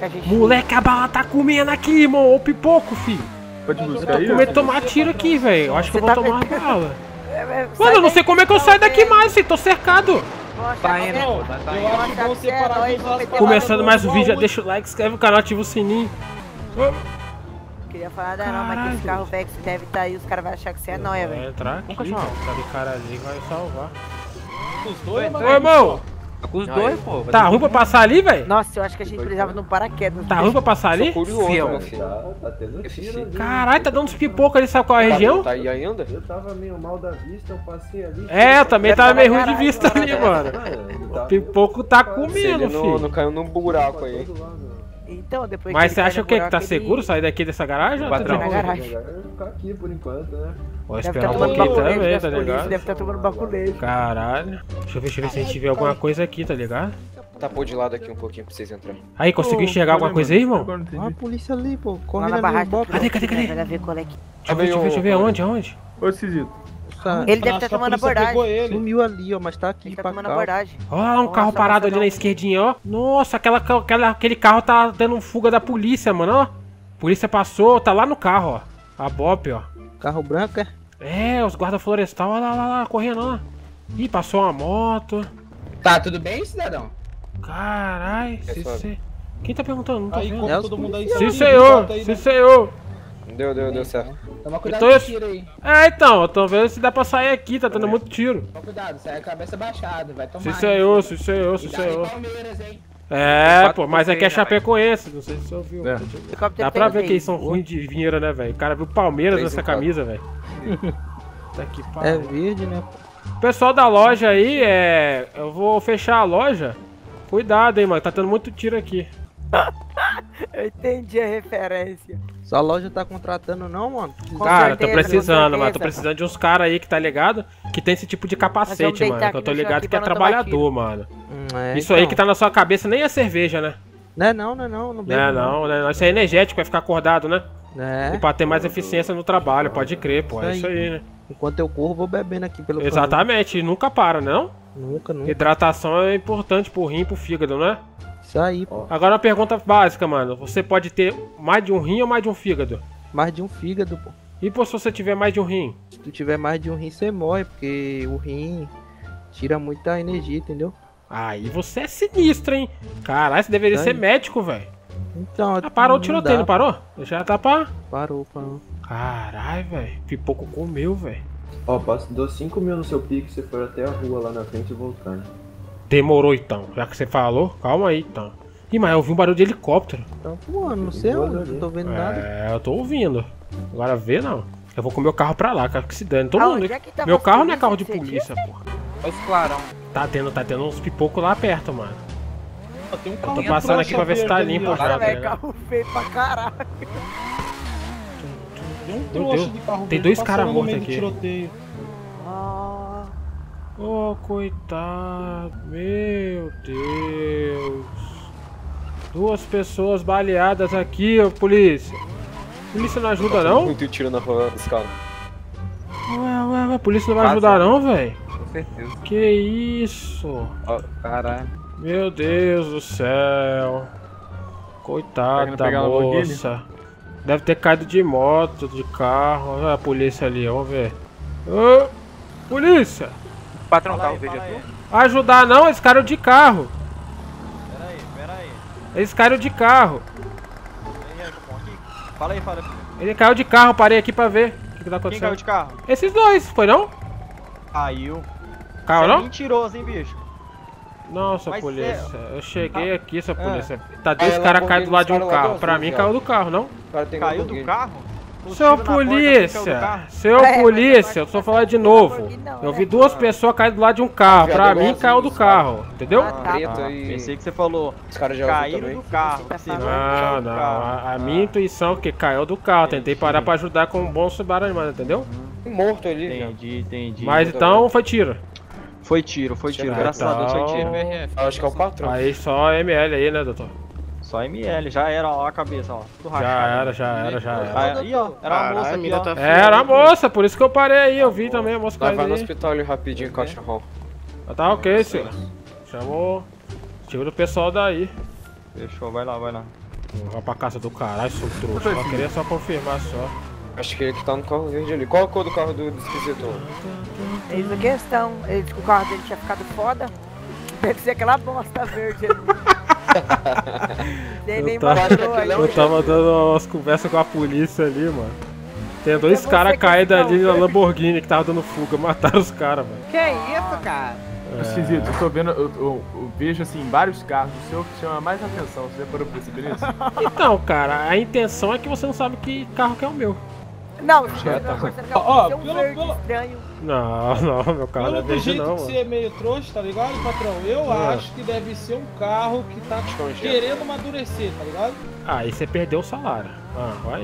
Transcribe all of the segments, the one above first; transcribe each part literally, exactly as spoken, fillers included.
que a gente... Moleque, a bala tá comendo aqui, irmão. Ô pipoco, filho. Pode Eu buscar tô aí? com medo de tomar tiro aqui, velho. Eu acho que eu vou tá tomar uma metendo- bala. É, é, Mano, eu não sei como é que eu saio daqui mais, filho. Tô cercado. Tá indo, Não, pô, tá, tá eu indo. acho bom separar dos lascos. Começando mais um vídeo, já deixa o like, inscreve no canal, ativa o sininho. Não queria falar nada não, mas Caralho. esse carro velho que você deve estar aí, os caras vão achar que você é nóia, Vai velho. entrar aqui, cachorro. velho. Aquele cara ali vai salvar. Os dois, Ô, irmão, Tá com os dois, pô. vai tá ter ruim pra passar ali, velho? Nossa, eu acho que a gente precisava de um paraquedas. Tá ruim pra passar ali? Curioso, Fiel. meu filho. Tá, tá tendo tiro ali. Caralho, tá dando uns pipocos ali, sabe qual é a Tá- região? Tá aí ainda? Eu tava meio mal da vista, eu passei ali. É, eu também tava meio ruim de Caralho, vista caralho. ali, mano. Mano, O tá pipoco tá Se comendo, ele não, filho. não caiu num buraco aí. todo lado. Então, depois Mas que você ele acha cai o quê? no Que tá buraco, seguro ele- sair daqui dessa garagem? ou tá Patrão. de Na boa? garagem. Eu vou ficar aqui por enquanto, né? Vou Deve esperar estar um tomando pouquinho baculejo também, das tá polícias, ligado? deve estar tomando baculejo. Caralho. Deixa eu ver, deixa eu ver se a gente vê alguma coisa aqui, tá ligado? Tapou de lado aqui um pouquinho pra vocês entrarem. Aí, conseguiu enxergar alguma coisa aí, irmão? Agora não Olha a entendi. polícia ali, pô. Lá Correndo na ali barragem. no box. Cadê, cadê, cadê? Vai ver qual é que... Deixa eu ver, deixa eu ver, deixa eu ver. Onde, onde? Ô, Cisito. Tá- Ele deve Acho estar que a tomando polícia abordagem. pegou ele. Sumiu ali, ó, mas tá aqui Ele tá pra tomando cá. abordagem. Ó, lá um Nossa, carro parado ali nossa, na não. esquerdinha, ó. Nossa, aquela, aquela, aquele carro tá dando fuga da polícia, mano, ó. Polícia passou, tá lá no carro, ó. A Bop, ó. Carro branco, é? É, os guarda florestal, olha lá, lá, lá, correndo lá. Ih, passou uma moto. Tá, tudo bem, cidadão? Caralho, se, suave. se... Quem tá perguntando? Não tô Aí, vendo. como É os todo mundo aí Sim, sabe, senhor, bota aí, sim, né? senhor. Deu, deu, deu certo. Toma cuidado Então com eu- o tiro aí. É, então, eu tô vendo se dá pra sair aqui, tá dando muito tiro. Toma cuidado, sai a cabeça baixada, vai tomar. Sim, senhor, sim, senhor, sim, Cuidado em senhor. Palmeiras, hein? É, pô, mas aqui é Chapecoense, não sei se você ouviu. É. Helicóptero Dá pra ver tem que eles são ruins de dinheiro, né, velho? O cara viu Palmeiras Três nessa em quatro. camisa, velho. Tá que É pariu. verde, né? O pessoal da loja aí, é... Eu vou fechar a loja. Cuidado, hein, mano, tá tendo muito tiro aqui. Eu entendi a referência. Sua loja tá contratando não, mano? Com Cara, tô certeza, precisando, com mano. Tô certeza. precisando de uns caras aí que tá ligado? Que tem esse tipo de capacete, vamos deitar mano. Que eu aqui tô no chão ligado aqui que é pra não tomar trabalhador, mano. Hum, é, Isso aí então. que tá na sua cabeça nem é cerveja, né? Não é não, não é não, não bebo Não é não, né? Isso é energético, vai ficar acordado, né? É, E pra ter mais eficiência no trabalho, pode crer, pô. É Isso isso aí. aí, né? enquanto eu corro, vou bebendo aqui pelo Exatamente, e nunca para, não? caminho. Nunca, nunca. Hidratação é importante pro rim e pro fígado, né? Isso aí, pô. Agora uma pergunta básica, mano. Você pode ter mais de um rim ou mais de um fígado? Mais de um fígado, pô. E pô, se você tiver mais de um rim? Se tu tiver mais de um rim, você morre, porque o rim tira muita energia, entendeu? Aí você é sinistro, hein? Caralho, você deveria Isso ser aí. médico, velho. Então, Ah, parou o não tiroteio, não dá. parou? Já tá pra... Parou, parou. Caralho, velho. Pipoco comeu, velho. Ó, passo, dou cinco mil no seu pique se for até a rua lá na frente e voltar. Demorou então. Já que você falou, calma aí então. Ih, mas eu ouvi um barulho de helicóptero. Então, pô, não sei Boa, onde, ali. não tô vendo nada. É, eu tô ouvindo. Agora vê não. Eu vou com meu carro pra lá, cara, que se dane. Todo Aonde mundo. é que tava Meu as carro não é polícia carro de que você polícia, porra. Olha esse clarão. Tá tendo, tá tendo uns pipocos lá perto, mano. Ó, tem um Eu carro tô de passando aqui pra ver se tá verde ali, limpo ó. já, Cara, tá velho, ligado? carro feio pra caralho. Tem um Meu trouxa Deus, de carro tem verde dois passando caras no mortos meio do aqui. tiroteio. Ah, Oh, coitado. Meu Deus. Duas pessoas baleadas aqui, ô polícia. Polícia não ajuda não? Muito tiro na rua dos caras. Ué, ué, ué, a polícia não vai ajudar não, velho? Com certeza. Que isso? Ó, caralho. Meu Deus do céu. Coitada Pega- da pegar a Lamborghini? moça. Deve ter caído de moto, de carro. Olha a polícia ali, vamos ver. Ô, polícia! Patrão, Fala carro aí, verde fala é aí. tu? Ajudar não, eles caíram de carro. Pera aí, pera aí. Eles caíram de carro. Vem aí, Cupom, aqui. Fala aí, fala aí. Ele caiu de carro, parei aqui pra ver o que, que tá Quem acontecendo. caiu de carro? Esses dois, foi não? Caiu. Caiu Você é não? mentiroso, hein, bicho? Nossa, Mas polícia. Eu cheguei aqui, sua Ah. polícia. Tá dois Ah, é caras Lamborghini, caídos do lado de um os caras lá carro. do Pra azul, mim viado. caiu do carro, não? O cara tem Caiu do Lamborghini. carro? O Seu tiro na porta, quem caiu do polícia! carro? Seu É, mas eu polícia, acho eu que tô essa falando de não é novo. Lamborghini, não, Eu né? vi duas pessoas caídas do lado de um carro. Viado, Pra é mim igualzinho caiu do os carro, entendeu? Ah, tá. Preta Ah, e... pensei que você falou. Os caras já usam Caíram também. do carro. Tá Você falando. viu que Não, caiu do não. carro. A, a Ah. minha intuição é que caiu do carro. Tentei parar pra ajudar com um bom submarino, entendeu? Morto ali, viado. Entendi, entendi. Mas então foi tiro. Foi tiro, foi tiro. Ah, Graças a Deus foi então- tiro. Acho que é o patrão. Aí só M L aí, né, doutor? Só M L, já era, ó a cabeça, ó. Tudo rachado. Já era, já era, já era. Ah, aí, ó, era uma moça aqui, ó. Era a moça, por isso que eu parei aí. Eu vi também a moça Vai, cair vai no aí. hospital ali rapidinho, cachorrão. Tá ok, senhor. Chamou. Tira o pessoal daí. Fechou, vai lá, vai lá. Não vai pra casa do caralho, seu trouxa. Eu queria só confirmar só. Acho que ele que tá no carro verde ali. Qual a cor do carro do, do esquisito? Eis a questão. Ele disse que o carro dele tinha ficado foda. Deve ser aquela bosta verde ali. Ele nem Eu tava, mostrou aí. eu tava dando umas conversas com a polícia ali, mano. Tem dois você caras que caídos fica ali na verde. Lamborghini que tava dando fuga. Mataram os caras, velho. Que isso, cara? Esquisito, eu tô vendo, eu, eu- eu vejo assim vários carros, o seu que chama mais atenção, você já parou pra perceber isso? Então, cara, a intenção é que você não sabe que carro que é o meu. Não, você não tá pensando que Ó, é um pelo- verde pelo- estranho. Não, não, meu carro não é Pelo do verde jeito não, que mano. você é meio trouxa, tá ligado, patrão? Eu É. acho que deve ser um carro que tá Escondido. querendo amadurecer, tá ligado? Aí você perdeu o salário. Ah, vai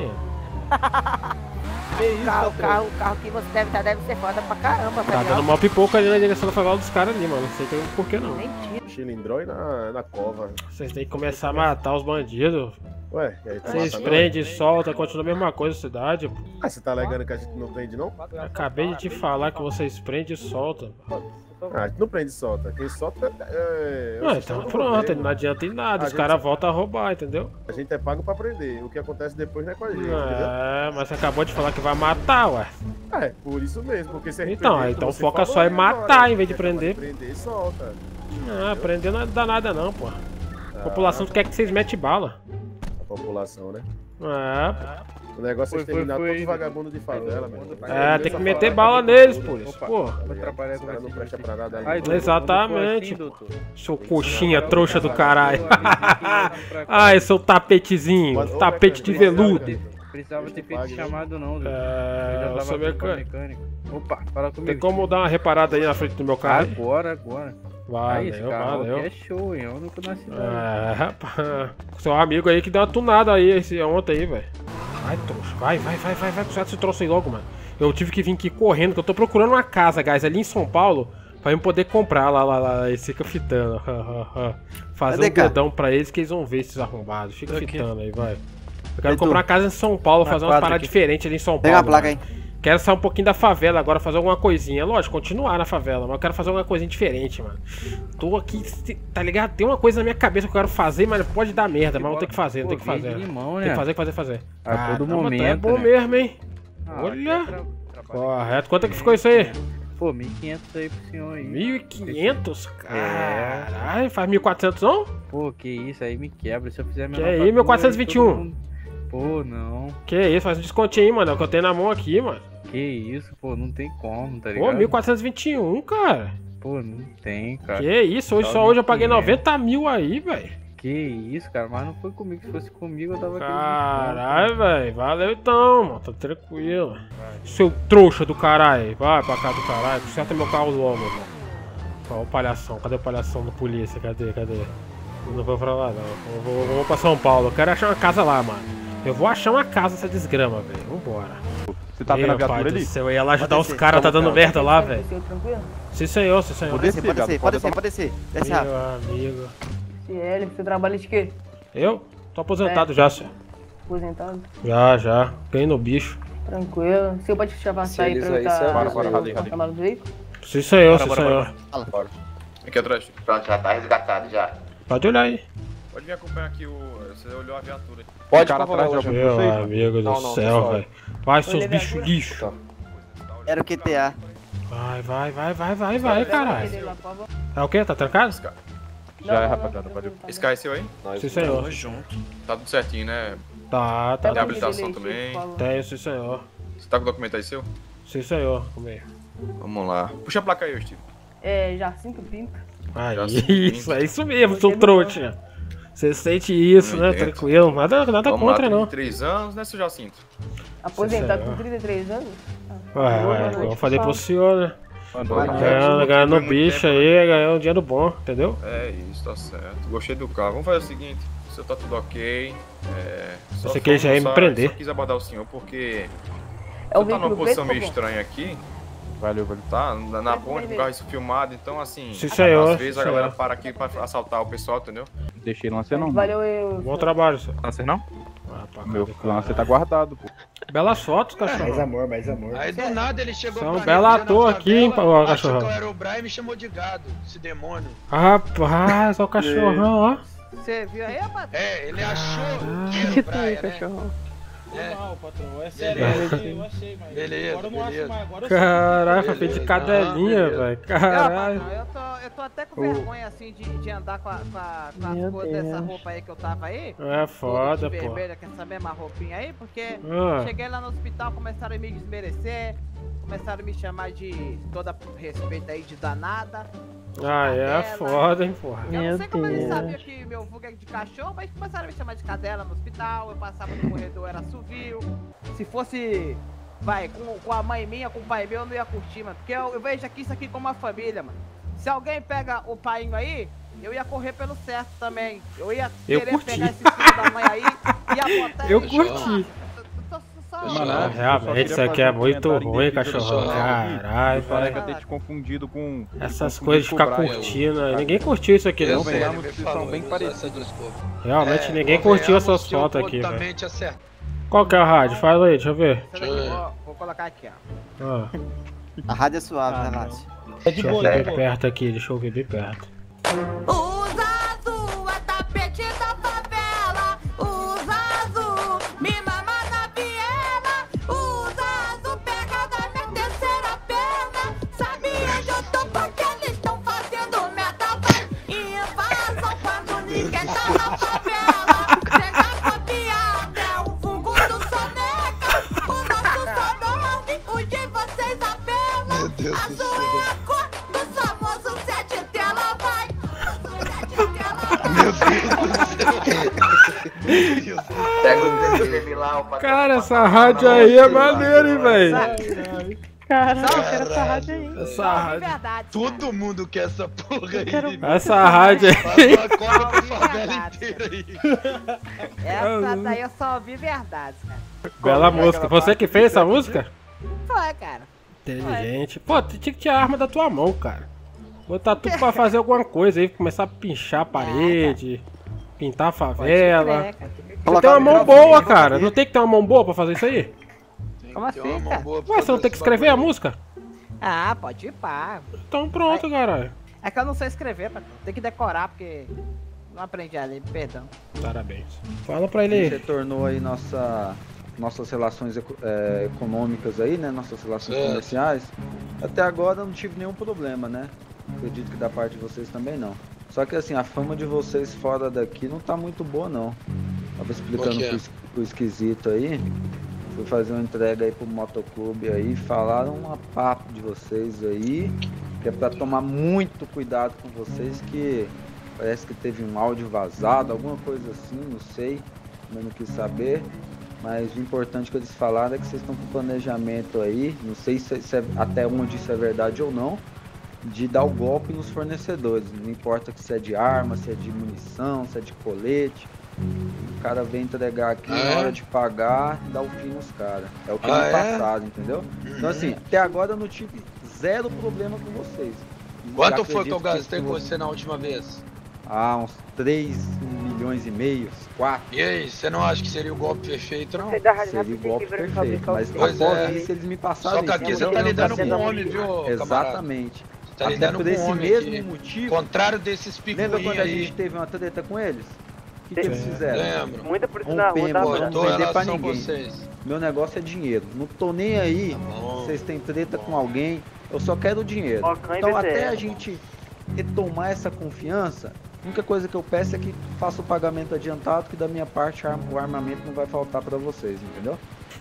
indo. Que isso, O carro, o patrão? carro, o carro que você deve estar deve ser foda pra caramba, tá Tá ligado? dando uma pipoca ali na direção da favela dos caras ali, mano. Não sei que- por que não. Mentira. Chilindró e na, na cova. Vocês têm que começar a matar os bandidos. Ué, e aí tá Vocês matando? prendem, soltam, continua a mesma coisa na cidade. Pô. Ah, você tá alegando que a gente não prende, não? Eu acabei de te falar que vocês prendem e soltam. Ah, a gente não prende e solta. Quem solta é. é o Ah, sistema então do pronto, governo. não adianta em nada. A Os gente- caras voltam a roubar, entendeu? A gente é pago pra prender. O que acontece depois não é com a gente, entendeu? É, mas você acabou de falar que vai matar, ué. É, por isso mesmo, porque se a gente Então, prender, então você foca falou só em aí agora, matar em vez de que é capaz prender. Prender e solta. Ah, prender não dá nada não, pô. A população quer que vocês metem bala. A população, né? É, pô. O negócio é Foi, foi, exterminar foi. todos os vagabundos de favela, meu. É, tem que meter bala neles, por isso. Opa. Pô, Vou trabalhar Os com caras não esse prestam aqui. pra nada ali. Ai, não. doutor, Exatamente. quando for assim, doutor, seu tem que coxinha trabalhar trouxa com do essa caralho. vagabunda, aviso aqui, pra cá. Ai, seu tapetezinho. Ô, Tapete de mecânico, veludo. mecânico. Precisava ter feito Pague, né? chamado não, doutor. É, já eu tava sou aqui com a mecânico. mecânica. Opa, fala comigo. Tem como dar uma reparada aí na frente do meu carro? Agora, agora. Aí, esse Valeu, carro valeu. aqui é show, hein? É o único na cidade. É, rapaz. Seu amigo aí que deu uma tunada aí esse, ontem aí, velho. Vai, trouxa. Vai, vai, vai, vai, vai. Sai desse troço aí logo, mano. Eu tive que vir aqui correndo, que eu tô procurando uma casa, guys, ali em São Paulo, pra eu poder comprar lá, lá, lá. Eles ficam fitando. Fazer um Cadê, cara? dedão pra eles que eles vão ver esses arrombados. Fica Aqui. fitando aí, vai. Eu quero Edu. comprar uma casa em São Paulo, Na fazer umas quadra paradas aqui. diferentes ali em São Paulo. Pega a placa mano. aí. Quero sair um pouquinho da favela agora, fazer alguma coisinha. Lógico, continuar na favela, mas eu quero fazer alguma coisinha diferente, mano. Tô aqui, tá ligado? Tem uma coisa na minha cabeça que eu quero fazer, mas pode dar merda, mas vou ter que fazer, vou ter que Pô, verde fazer. limão, Tem né? que fazer, fazer, fazer. A todo Caramba, momento, tu é bom né? mesmo, hein? Ah, Olha. aqui é tra- trabalho. Correto. Quanto é que ficou isso aí? Pô, mil e quinhentos aí pro senhor aí. mil e quinhentos? É. Caralho, faz mil e quatrocentos não? Pô, que isso aí me quebra. Se eu fizer a Que menor aí, fatura, mil quatrocentos e vinte e um? todo mundo- Pô, não. Que isso, faz um descontinho aí, mano. É o que eu tenho na mão aqui, mano. Que isso, pô, não tem como, tá ligado? Pô, mil quatrocentos e vinte e um, cara. Pô, não tem, cara. Que isso, hoje, Só só hoje eu paguei mil e quinhentos. noventa mil aí, velho. Que isso, cara, mas não foi comigo. Se fosse comigo, eu tava aqui. Caralho, velho. Valeu então, mano. Tá tranquilo. Seu trouxa do caralho. Vai pra cá do caralho. Conserta meu carro logo, mano. Ó, o palhação. Cadê o palhação da polícia? Cadê, cadê? Eu não vou pra lá, não. Eu vou, eu vou pra São Paulo. Eu quero achar uma casa lá, mano. Eu vou achar uma casa nessa desgrama, velho. Vambora. Você tá vendo a Meu viatura pai ali? do céu, eu ia lá ajudar Pode os descer, caras, tá toma o dando carro. merda lá, velho. Sim, senhor, sim, senhor. Vou Pode descer, descer, pode viado. descer, pode descer, pode descer. Desce rápido. Meu amigo. C L, você trabalha de quê? Eu? Tô aposentado já, senhor. Aposentado? Já, já. Ganhei no bicho. Tranquilo. Você pode te avançar aí pra eu Isso aí, isso aí. estar Bora, bora, radei, radei. no veículo? Sim, senhor, Bora, sim, bora, senhor. bora. Aqui atrás. Pronto, já tá resgatado já. Pode olhar aí. Pode vir acompanhar aqui o. Você olhou a viatura. Pode, cara por favor, atrás de Roger. algum Meu vocês? amigo do Não, não, céu, pessoal. velho. Vai, seus Olha, bichos viatura. lixo. Era o Q T A. Vai, vai, vai, vai, vai, vai, caralho. Ele lá, por favor. É o quê? Tá trancado? Já Não, é, não, rapaziada, não, valeu. não, não, Esse carro é seu aí? Nós- Sim, senhor. junto. Tá tudo certinho, né? Tá, tá. Pega Tem o habilitação bilhete, também. por favor. Tenho, sim, senhor. Você tá com o documento aí seu? Sim, senhor. Comigo. Vamos lá. Puxa a placa aí, Steve. É, Jacinto Pinto. Aí, Já sei. isso, é isso mesmo, seu trouxa. Você sente isso, Eu né? entendo. Tranquilo. Nada, nada Vamos contra, lá, não. trinta e três anos, né, seu Jacinto? Aposentado senhor. com trinta e três anos? Ué, Boa ué, noite, eu falei pro pessoal. senhor, né? Ganhando, ganhando no bicho aí, ganhando um dinheiro bom, entendeu? É isso, tá certo. Gostei do carro. Vamos fazer o seguinte, o senhor tá tudo ok. É, só Você quer já ir me só- prender. Só quis abordar o senhor porque É o você tá numa veículo posição preto, meio por favor? estranha aqui, Valeu, valeu. tá? Na, na Preto ponte, com o vermelho. carro isso filmado, então assim, Sim, senhor, às vezes sim, a galera senhor. para aqui pra assaltar o pessoal, entendeu? Deixei lancer não. Valeu, eu. Bom trabalho, senhor. Lancer não? Ah, pra Meu cá, lancer tá guardado, pô. Belas fotos, cachorro. Mais amor, mais amor. Aí do nada ele chegou Você é um pra belo mim, ator na aqui, hein, favela, ô, achou cachorrão. que eu era o Brian e me chamou de gado, esse demônio. Rapaz, olha o cachorrão, ó. Você viu aí, patrão? É, ele achou que Que era que praia, tem, né? cachorro? Foi mal, patrão. É sério, Beleza. eu achei, eu achei, mas Beleza, agora eu não beleza. acho mais. Agora eu sei. Caralho, foi Beleza. feito de cadelinha, Aham, velho. Não, Caralho. patrão, eu tô, eu tô até com Ô. vergonha assim de, de andar com, a, com, a, com Meu as cores dessa Deus. roupa aí que eu tava aí. É foda, Toda de pô. vermelha, com essa mesma roupinha aí, porque Ah. cheguei lá no hospital, começaram a me desmerecer, começaram a me chamar de toda respeito aí de danada. Ah, é foda, hein, porra. Eu Meu não sei como eles Deus. sabiam que meu vulgo é de cachorro, mas começaram a me chamar de cadela no hospital, eu passava no corredor, era assovio. Se fosse, vai, com, com a mãe minha, com o pai meu, eu não ia curtir, mano. Porque eu, eu vejo aqui isso aqui como uma família, mano. Se alguém pega o painho aí, eu ia correr pelo certo também. Eu ia Eu querer curti. pegar esse filho da mãe aí, ia botar Eu ele- curti. Mano, Realmente isso aqui é muito ruim, cachorrão. Caralho, Parece que eu velho. tenho te confundido com. Essas confundido coisas de com ficar o Brian. curtindo aí. Ninguém curtiu isso aqui, não, Eu pô. sei, ele Convenhamos me que são falou, bem usa parecidos. essa desculpa. Realmente É, ninguém curtiu convenhamos essas que eu fotos aqui, velho. totalmente acerto. Qual que é a rádio? Fala aí, deixa eu ver. Essa daqui, vou, vou colocar aqui, ó. Ah, A rádio é suave, Ah, relaxa. É de deixa eu boa, ver de bem boa. perto aqui, deixa eu ver bem perto. Usa azul, é tapete da favela. Usa azul, me mama na viela. Usa azul, pega na minha terceira perna. Sabe onde eu tô porque eles estão fazendo meta. Vai invasão quando ninguém tá na favela. Chega com a piada, é o vulgo do soneca. O nosso sonome, o de vocês apela. Meu Deus do Azul céu. é a cor do famoso sete tela, vai. Sete tela, Meu Deus do céu. Pega o D V D lá, o patrão. Cara, essa rádio aí é maneira, hein, velho. Caralho, eu quero essa rádio aí. Essa De rádio. verdade. Todo mundo quer essa porra aí. quero- Essa rádio aí. Faz uma cópia pra favela Verdade. inteira aí. Essa daí eu só ouvi verdade, cara. Bela música. Você que fez essa música? Foi, cara. Inteligente. Pô, tu tinha que tirar a arma da tua mão, cara. Botar tudo pra fazer alguma coisa aí, começar a pinchar a parede, pintar a favela. É, cara. Você tem uma mão boa, cara. Não tem que ter uma mão boa pra fazer isso aí? Como Tem uma assim, mão cara? boa pra Ué, você não fazer tem que esse escrever a bagulho. música? Ah, pode ir pá. Então pronto, caralho. É que eu não sei escrever, patrão. Tem que decorar, porque não aprendi a ler, perdão. Parabéns. Fala pra ele aí. Retornou aí nossa, nossas relações eco- é, econômicas aí, né? Nossas relações Certo. comerciais. Até agora eu não tive nenhum problema, né? Acredito que da parte de vocês também não. Só que assim, a fama de vocês fora daqui não tá muito boa não. Tava explicando Qual que é? pro, es- pro esquisito aí. Fui fazer uma entrega aí pro motoclube aí, falaram uma papo de vocês aí, que é pra tomar muito cuidado com vocês, que parece que teve um áudio vazado, alguma coisa assim, não sei, eu não quis saber, mas o importante que eles falaram é que vocês estão com planejamento aí, não sei se, se é, até onde isso é verdade ou não, de dar o golpe nos fornecedores, não importa que se é de arma, se é de munição, se é de colete. O cara vem entregar aqui, Ah, na é? hora de pagar, dá o fim nos caras. É o que Ah, me é? passaram, entendeu? Então assim, até agora eu não tive zero problema com vocês. E Quanto já foi que eu acredito gastei se com você- você na última vez? Ah, uns três milhões e meio, quatro. E aí, você não acha que seria o golpe perfeito, não? Seria o golpe perfeito. Mas Pois após é. isso eles me passaram Só que aqui isso, você tá entendeu? lidando com um homem, viu, camarada? Exatamente. Você tá Até lidando por com um esse homem mesmo aqui. motivo. Contrário desses Lembra picuinhos quando a aí. gente teve uma treta com eles? O que, que eles Sim. fizeram? Lembro. Muita polícia na rua, Rompemos, tá, não mano? Cortou a vender pra relação ninguém. vocês. Meu negócio é dinheiro. Não tô nem aí bom, se vocês têm treta com alguém. Eu só quero o dinheiro. Bocão e Então B T até S. a gente retomar essa confiança, a única coisa que eu peço é que faça o pagamento adiantado, que da minha parte a arma- o armamento não vai faltar pra vocês, entendeu?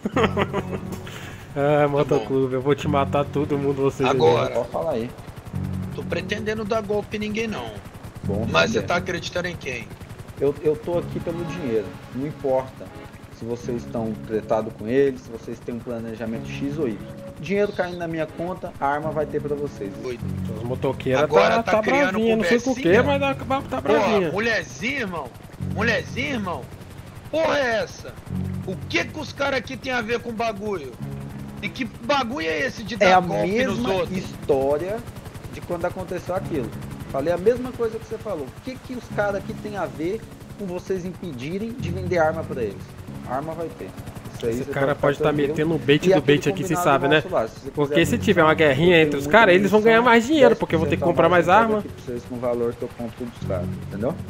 Ah, motoclube, eu vou te matar todo mundo, vocês. Agora. Pode falar aí. Tô pretendendo dar golpe em ninguém, não. Bom Mas você saber. tá acreditando em quem? Eu, eu tô aqui pelo dinheiro, não importa se vocês estão tretados com eles, se vocês têm um planejamento X ou Y. Dinheiro caindo na minha conta, a arma vai ter pra vocês. Os motoqueiros Agora tá, tá tá criando bravinha, não sei porquê, conversinha. mas tá, tá Porra, bravinha. mulherzinha, irmão. Mulherzinha, irmão. Porra é essa? O que que os caras aqui tem a ver com bagulho? E que bagulho é esse de dar É a golpe nos mesma outros? história de quando aconteceu aquilo. Falei a mesma coisa que você falou. O que, que os caras aqui tem a ver com vocês impedirem de vender arma pra eles? Arma vai ter. Isso aí Esse você cara ficar pode estar tranquilo. metendo o bait E do aquele bait aqui, você combinado sabe, né? nosso lá, se você Porque quiser se munição, tiver uma guerrinha eu entre tenho os muita caras, eles vão munição, ganhar mais dinheiro, porque vão ter dez que por cento comprar a mais eu entrego arma. aqui pra vocês com o valor que eu compro dos caras, entendeu?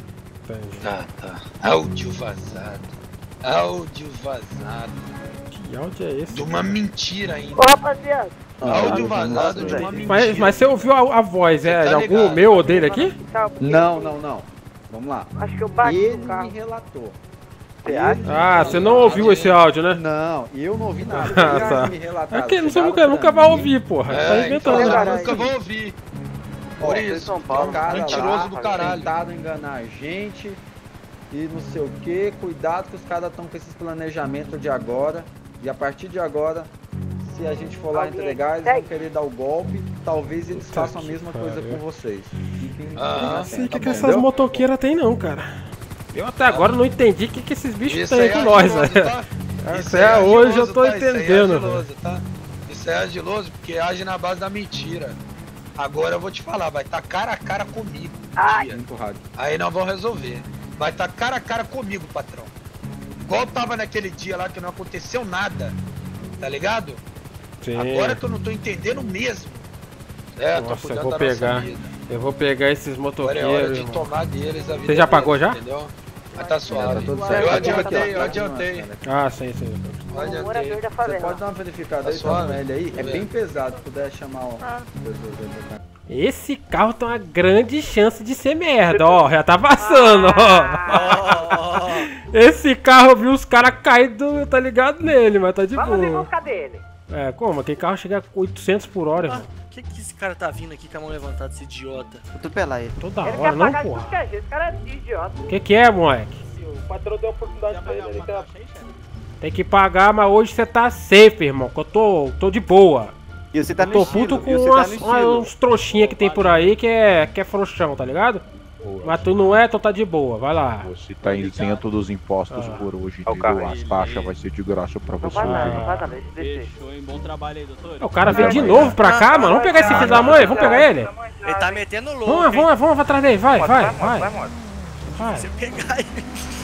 Entendi. Tá, tá. Áudio vazado. Áudio vazado. Que áudio é esse? De uma mentira ainda. Ô, rapaziada. Áudio vazado de uma mentira. Mas, mas você ouviu a, a voz, é? Tá De algum ligado. meu ou dele aqui? Não, não, não. Vamos lá. Acho que eu bati Ele no carro. me relatou. Você acha? Ah, você não ouviu esse áudio, né? Não, eu não ouvi nada. Ah, Ele tá. me relatou. É que você nunca, nunca vai ouvir, porra. Tá É, então inventando. eu né? nunca vou ouvir. Por isso, São Paulo, cara mentiroso lá, do caralho. tentaram enganar a gente e não sei o que. Cuidado que os caras estão com esses planejamentos de agora. E a partir de agora, se a gente for lá Alguém entregar, eles vão querer dar o golpe. Talvez eles Puta façam a que mesma pariu. coisa com vocês. Fiquem Ah, Não sei o que, que tá essas bom? motoqueiras tem não, cara. Eu até agora não entendi o que, que esses bichos Isso têm aí é com nós, ardiloso, velho. tá? Isso Até aí é hoje eu ardiloso, tô tá? Isso aí é entendendo, ardiloso, tá? Isso é ardiloso porque age na base da mentira. Agora eu vou te falar, vai estar cara a cara comigo. Ai. tia. Muito rádio. Aí nós vamos resolver. Vai estar cara a cara comigo, patrão. Igual tava naquele dia lá que não aconteceu nada. Tá ligado? Sim. Agora que eu não tô entendendo mesmo. É, tô Nossa, eu cuidando vou da pegar. nossa vida. Eu vou pegar esses Agora é hora motoqueiros, de irmão. tomar deles a vida. Você já pagou deles, já? Entendeu? Mas tá suave. Tá tudo certo. Eu Tá adiantei, eu tudo adiantei. Ah, sim, sim. Eu O adiantei. morador da Você favela. pode dar uma verificada Tá aí, suave. tá ele aí? É É. bem pesado, se puder chamar o... Ah. Esse carro tem uma grande chance de ser merda, ó. Já tá passando, ó. Esse carro eu vi os caras caídos, tá ligado nele, mas tá de Vamos em boa. busca dele. É, como? Aquele carro chega a oitocentos por hora, irmão. O que que esse cara tá vindo aqui com a mão levantada, esse idiota? Atropelar ele. Toda Ele hora, quer não, pagar de porra. qualquer jeito. Esse cara é idiota. O que que é, moleque? O patrão deu a oportunidade pra ele, ele quer... Tem que pagar, mas hoje você tá safe, irmão. Que eu tô, tô de boa. E você tá Eu no tô estilo, puto com e você tá umas- no umas- estilo. uns trouxinha que tem por aí que é, que é frouxão, tá ligado? Mas tu não é, então tá de boa, vai lá. Você tá isento dos impostos Ah. por hoje, É o entendeu? carro. As taxas vai ser de graça pra Não você. vai nada, Ah. não vai nada. Deixa eu descer. Fechou, hein? Bom trabalho aí, doutor. O cara veio de novo pra cá, mano. Vamos pegar esse filho da mãe, vamos pegar ele. Ele tá metendo louco. Vamos, vamos, vamos atrás dele, vai, vai, vai. Vai. Se eu pegar ele.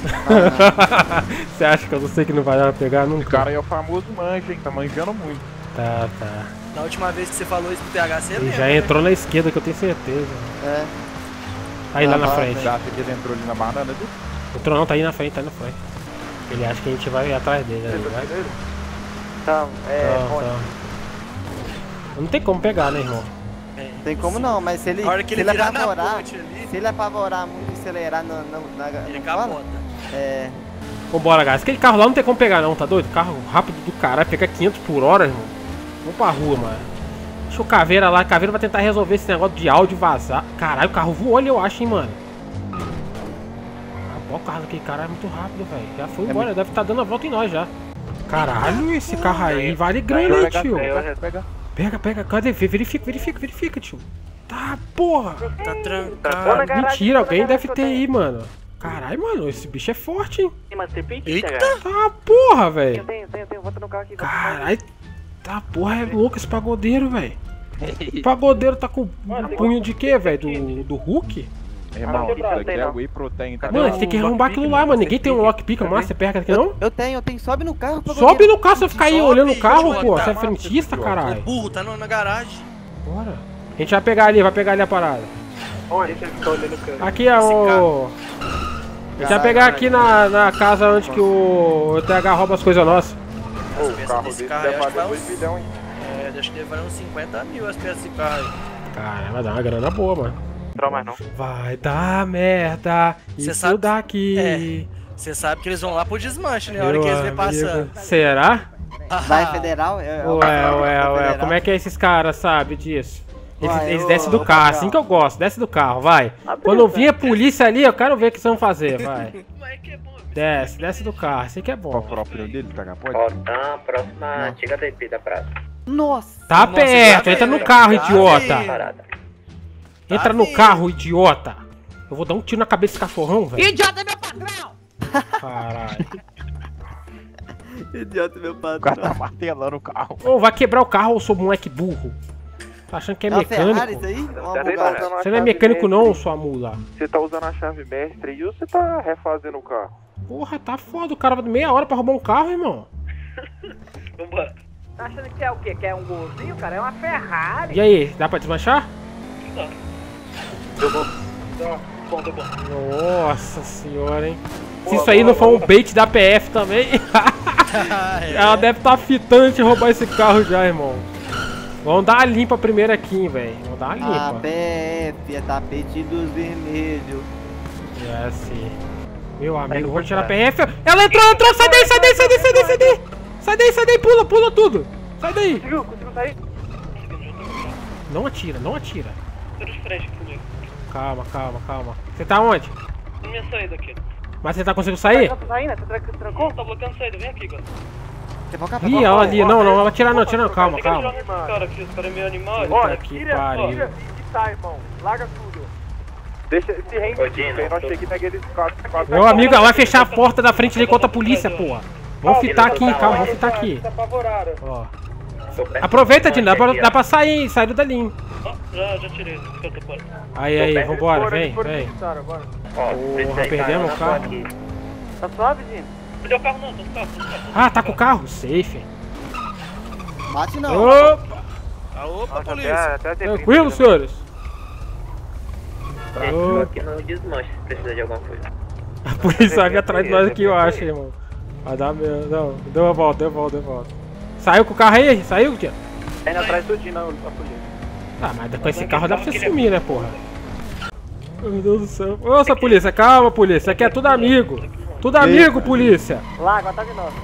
Você acha que eu não sei que não vai dar pra pegar Esse nunca? cara aí é o famoso manja, hein? Tá manjando muito. Tá, tá. Na última vez que você falou isso pro T H, você Ele lembra, já né? entrou na esquerda, que eu tenho certeza. É. Aí lá Ah, na vai, frente. Você acha que ele entrou ali na banana dele? Entrou não, tá aí na frente, tá aí na frente. Ele acha que a gente vai atrás dele, né? Vai? Então, é... Então, bom, então. Não tem como pegar, né, irmão? É. Tem como não, mas se ele, A hora que se ele ele virar na apavorar, ponte ali, se ele apavorar muito e acelerar na, na, na, ele não fala? capota. É, Vambora, guys. Aquele carro lá não tem como pegar, não, tá doido? Carro rápido do caralho, pegar quinhentos por hora, irmão. Vamos pra rua, mano. Deixa o Caveira lá. Caveira vai tentar resolver esse negócio de áudio vazar. Caralho, o carro voou ali, eu acho, hein, mano. Ah, o carro daquele cara é muito rápido, velho. Já foi embora, deve estar dando a volta em nós já. Caralho, esse carro aí vale grana, hein, tio. Pega, pega, cadê? Verifica, verifica, verifica, tio. Tá, porra. Tá trancado. Mentira, alguém deve ter aí, mano. Caralho, mano, esse bicho é forte, hein? tem uma serpente? Eita. Tá, porra, velho. Eu tenho, tenho, tenho. Volta no carro aqui. Caralho, tá, porra, é louco esse pagodeiro, velho. O pagodeiro tá com punho de quê, velho? Do, do Hulk? Irmão, isso daqui é não. whey protein, tá? Mano, você tem que arrombar aquilo lá, mano. Ninguém tem um lockpick, massa, você pega aqui não? eu tenho, eu tenho. Sobe no carro. Sobe no carro, você ficar aí Sobe, olhando o carro, idiota. pô. Você é frentista, O caralho. burro tá no- na garagem. Bora. A gente vai pegar ali, vai pegar ali a parada. Onde você fica olhando o carro? Aqui é o... A gente vai pegar aqui na, na casa onde que o T H rouba as coisas nossas. As o peças carro desse dele carro, deve eu acho que vai valer dois uns... milhões, hein? É, acho que deve valer uns cinquenta mil as peças desse carro aí. Caralho, vai dar uma grana boa, mano. Não, mais não. Vai dar merda. Cê Isso sabe- daqui. É. Você sabe que eles vão lá pro desmanche, né? A hora Meu que eles vê amigo. passando. Será? Vai federal? É, é o Ué, patrão ué, da ué, federal. como é que esses caras sabem disso? Eles, Uai, eles ô, descem do ô, carro, patrão. assim que eu gosto, desce do carro, vai. Quando vir a polícia ali, eu quero ver o que vocês vão fazer, vai. Desce, desce do carro, assim que é Qual bom. o próprio dele, T H? Pode? Ó, tá próxima antiga D P da praça. Nossa! Tá Nossa, perto, tá entra no vendo? carro, Tá idiota. vendo? Parada. Entra no carro, idiota. Eu vou dar um tiro na cabeça desse cachorrão, velho. Idiota é meu patrão! Caralho. Idiota, meu O cara tá patrão. martelando o carro. Ô, vai quebrar o carro ou eu sou moleque burro? Tá achando que é É uma Ferrari isso mecânico? aí? É uma Você tá Bugatti. usando a Você não é chave mecânico não, mestre? sua mula. Você tá usando a chave mestre e você tá refazendo o carro? Porra, tá foda, o cara vai de meia hora pra roubar um carro, irmão. Vambora. Tá achando que é o quê? Que é um golzinho, cara? É uma Ferrari. E aí, dá pra desmanchar? Eu vou. bom, deu bom. Nossa senhora, hein? Se isso aí não for um bait da P F também, ela deve estar fitando de roubar esse carro já, irmão. Vamos dar uma limpa primeiro aqui, velho. Vamos dar uma limpa. A P F é tapete dos vermelhos. É, sim. Meu amigo, vou tirar a P F. Ela entrou, entrou, sai daí, sai daí, sai daí, sai daí, sai daí. Sai daí, sai daí, pula, pula tudo. Sai daí. Conseguiu, conseguiu sair? Não atira, não atira. Tô de frente comigo. Calma, calma, calma. Você tá onde? Na minha saída aqui. Mas você tá conseguindo sair? Tá saindo? Você trancou? Tá bloqueando a saída, vem aqui, cara. Ih, ela ali, não, não, ela atirar não, atirar não, calma, calma. Os caras aqui, os caras meio animais. Puta que pariu. Tira e sai, irmão. Larga tudo. Deixa esse rende aqui, eu não cheguei naqueles quatro, quatro. Meu amigo, ela vai fechar a porta da frente ali contra a polícia, porra. Vamos fitar aqui, calma, vamos fitar aqui. Ó. Aproveita, Dino, dá pra, dá pra sair, sair dali. Já, já tirei. Aí, aí, vambora, vem, vem. Porra, perdemos o carro. Tá suave, Dino? Perdeu o carro não, tô no carro, tô no carro. Ah, tá com o carro? Safe. Bate não. Opa! Ah, opa, polícia. Tranquilo, senhores? Tô aqui no desmanche, se precisar de alguma coisa. A polícia vai vir atrás de nós aqui, eu acho, irmão. Vai dar mesmo. Não, deu a volta, deu a volta, deu a volta. Saiu com o carro aí? Saiu, tia? Tá indo atrás do Dino, a polícia. Ah, mas com esse carro dá pra você sumir, né, porra? Meu Deus do céu. Ô, polícia, calma, polícia. Aqui é tudo amigo. Tudo amigo, polícia. Lá, agora tá de novo.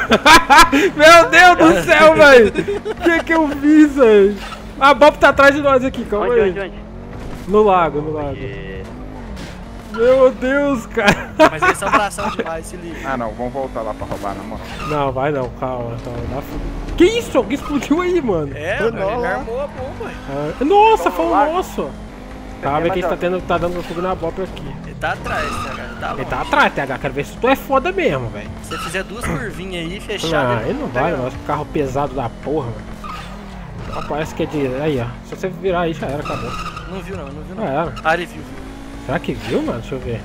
Meu Deus do céu, velho. O que que eu fiz, velho? A Bob tá atrás de nós aqui, calma onde, aí. Onde, onde? No lago, no lago. Meu Deus, cara. Mas eles são bração demais, se liga. Ah, não, vamos voltar lá pra roubar, na moral. Não, vai não, calma, calma. Que isso? Alguém explodiu aí, mano. É, foi mano, ele armou a bomba. Ah, nossa, foi um nosso. Calma que a gente tá, tendo, tá dando fogo na Bob aqui. Ele tá atrás, T H. Ele tá longe. Ele tá atrás, T H. Quero ver se tu é foda mesmo, velho. Se você fizer duas curvinhas aí, fechado. Ah, ele não vai, nosso carro pesado da porra, velho. Parece que é de... Aí, ó. Se você virar aí, já era, acabou. Não viu não, não viu não. Já era. Ah, ele viu, viu. Será que viu, mano? Deixa eu ver.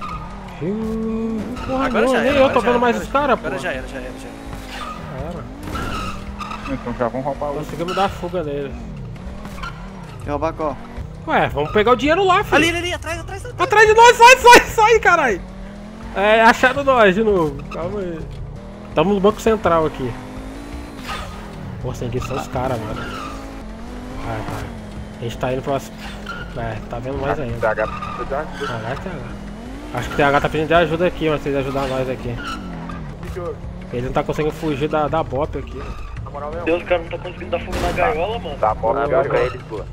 Viu... Porra, agora não, já nem era, eu tô vendo era, mais os caras, pô. Agora já era, já era, já era. Então já vamos roubar o... Conseguimos dar fuga neles. Quer roubar qual? Ué, vamos pegar o dinheiro lá, filho. Ali, ali, ali, atrás, atrás, atrás. Atrás de nós, sai, sai, sai, caralho. É, acharam nós de novo. Calma aí. Tamo no banco central aqui. Pô, sem são os caras, mano. Vai, vai. A gente tá indo pro... É, tá vendo mais ainda. T H precisa de ajuda. Caralho, T H. Acho que o T H tá pedindo de ajuda aqui, mas se ele ajudar nós aqui. Ele não tá conseguindo fugir da, da Bop aqui. Deus, o cara não tá conseguindo dar fogo na gaiola, mano. Tá bom, Na boca eles, pô.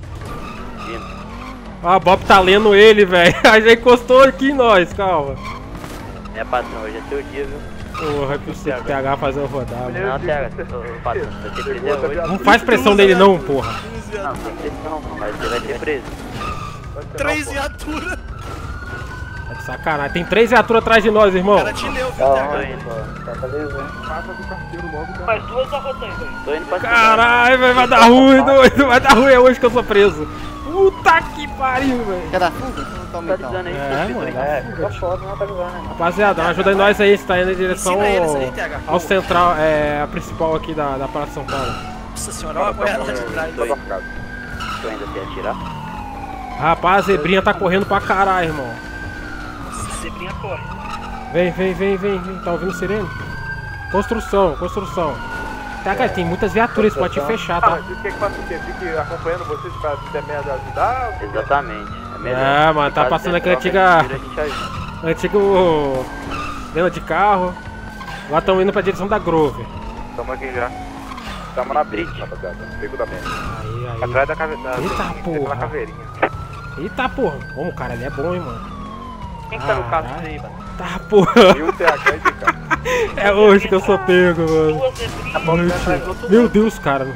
Ah, a Bop tá lendo ele, velho. Já encostou aqui em nós, calma. É, patrão, hoje é teu dia, viu? Porra, é possível o T H fazer eu rodar, mano. Não, T H, ô, patrão, você vai ter preso é hoje. Não faz pressão nele não, porra. Não, não tem pressão, mas você vai ter preso. Três viaturas. É de sacanagem. Tem três viaturas atrás de nós, irmão. Cara, te leu, viu, Tô T H? indo, pô. Passa do carteiro logo. Mais duas arrotando aí. Tô indo pra Caralho, velho, vai dar ruim, doido. Vai dar ruim, é hoje que eu sou preso. Puta que pariu, velho. Quer dar fuga? Não tá Tá avisando aí, É, mano. É, fica foda, não tá avisando, né? Rapaziada, ajuda nós aí, você tá indo em direção Ensina eles aí, T H. ao, ao central, é, a principal aqui da, da Praça São Paulo. Nossa senhora, olha a boia lá de trás, doido. Tu ainda quer atirar? Rapaz, a zebrinha tá correndo pra caralho, irmão. Nossa, zebrinha corre. Vem, vem, vem, vem, vem. Tá ouvindo sirene? Construção, construção. Tá, cara, tem muitas viaturas, pode te fechar, tá? Ah, mas o que que faz o quê? Fique acompanhando vocês pra se der merda ajudar? Exatamente. É, melhor. É, mano, tá Caso passando dê aquela troca, antiga... a gente ajuda. Antigo... Venda de carro. Lá estão indo pra direção da Grover. Tamo aqui já. Tamo na bridge, rapaziada. Pego da merda. Aí, aí. Atrás da caveira. Eita, porra. caveirinha. Eita, porra. Bom, cara, ele é bom, hein, mano. Quem que tá no carro Caralho. aí, mano? Tá, porra. E o T H de cá. É hoje que eu sou pego, mano. Duas zebrinhas. Hoje. Meu Deus, cara.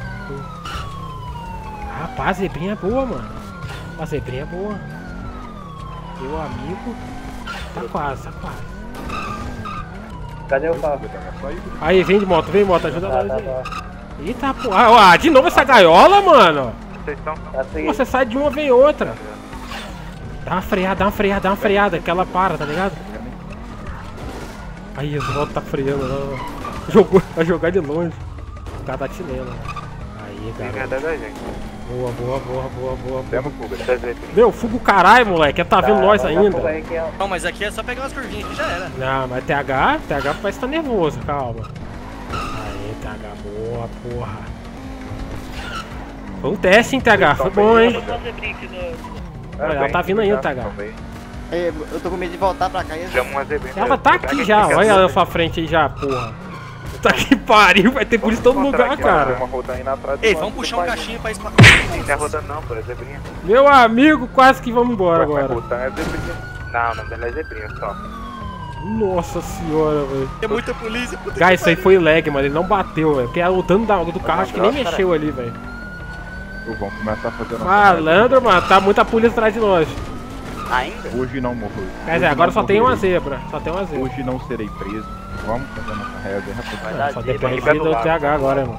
Rapaz, a zebrinha é boa, mano. A zebrinha é boa. Meu amigo. Tá quase, tá quase. Cadê o carro? Aí, vem de moto, vem de moto, ajuda nós aí. Eita, porra. Ah, de novo essa gaiola, mano. Vocês estão? Pô, você sai de uma, vem outra. Dá uma freada, dá uma freada, dá uma freada, que ela para, tá ligado? Aí, o moto tá freando, não. Jogou, vai jogar de longe. O cara tá te lendo. Aí, Tem cara. verdade da gente. Boa, boa, boa, boa, boa. Temos fuga. Meu, fuga o caralho, moleque. Tá vendo nós ainda. Não, mas aqui é só pegar umas curvinhas que já era. Não, mas T H, T H parece que tá nervoso, calma. Aí, T H, boa, porra. Foi um teste, hein, T H, foi bom, hein. Olha, ela tá vindo ainda, T H. Eu tô com medo de voltar pra cá e... Ela tá aqui já, olha ela na sua frente aí já, porra. Tá que pariu, vai ter polícia em todo lugar, cara. Ei, vamos puxar um caixinho pra espaçar. Não tá rodando não, pô, é zebrinha. Meu amigo, quase que vamos embora agora. Não, não, não é zebrinha só. Nossa senhora, velho. É muita polícia, puta. Guys, isso aí foi lag, mano, ele não bateu, velho. Porque o dano do carro acho que nem mexeu ali, velho. Vamos começar a fazer... Malandro, mano, tá muita polícia atrás de nós. Ainda? Hoje não morro. Quer dizer, agora só tem uma zebra, só tem uma zebra. Hoje não serei preso. Vamos fazer nossa regra, rapaz. Só depende do T H agora, mano.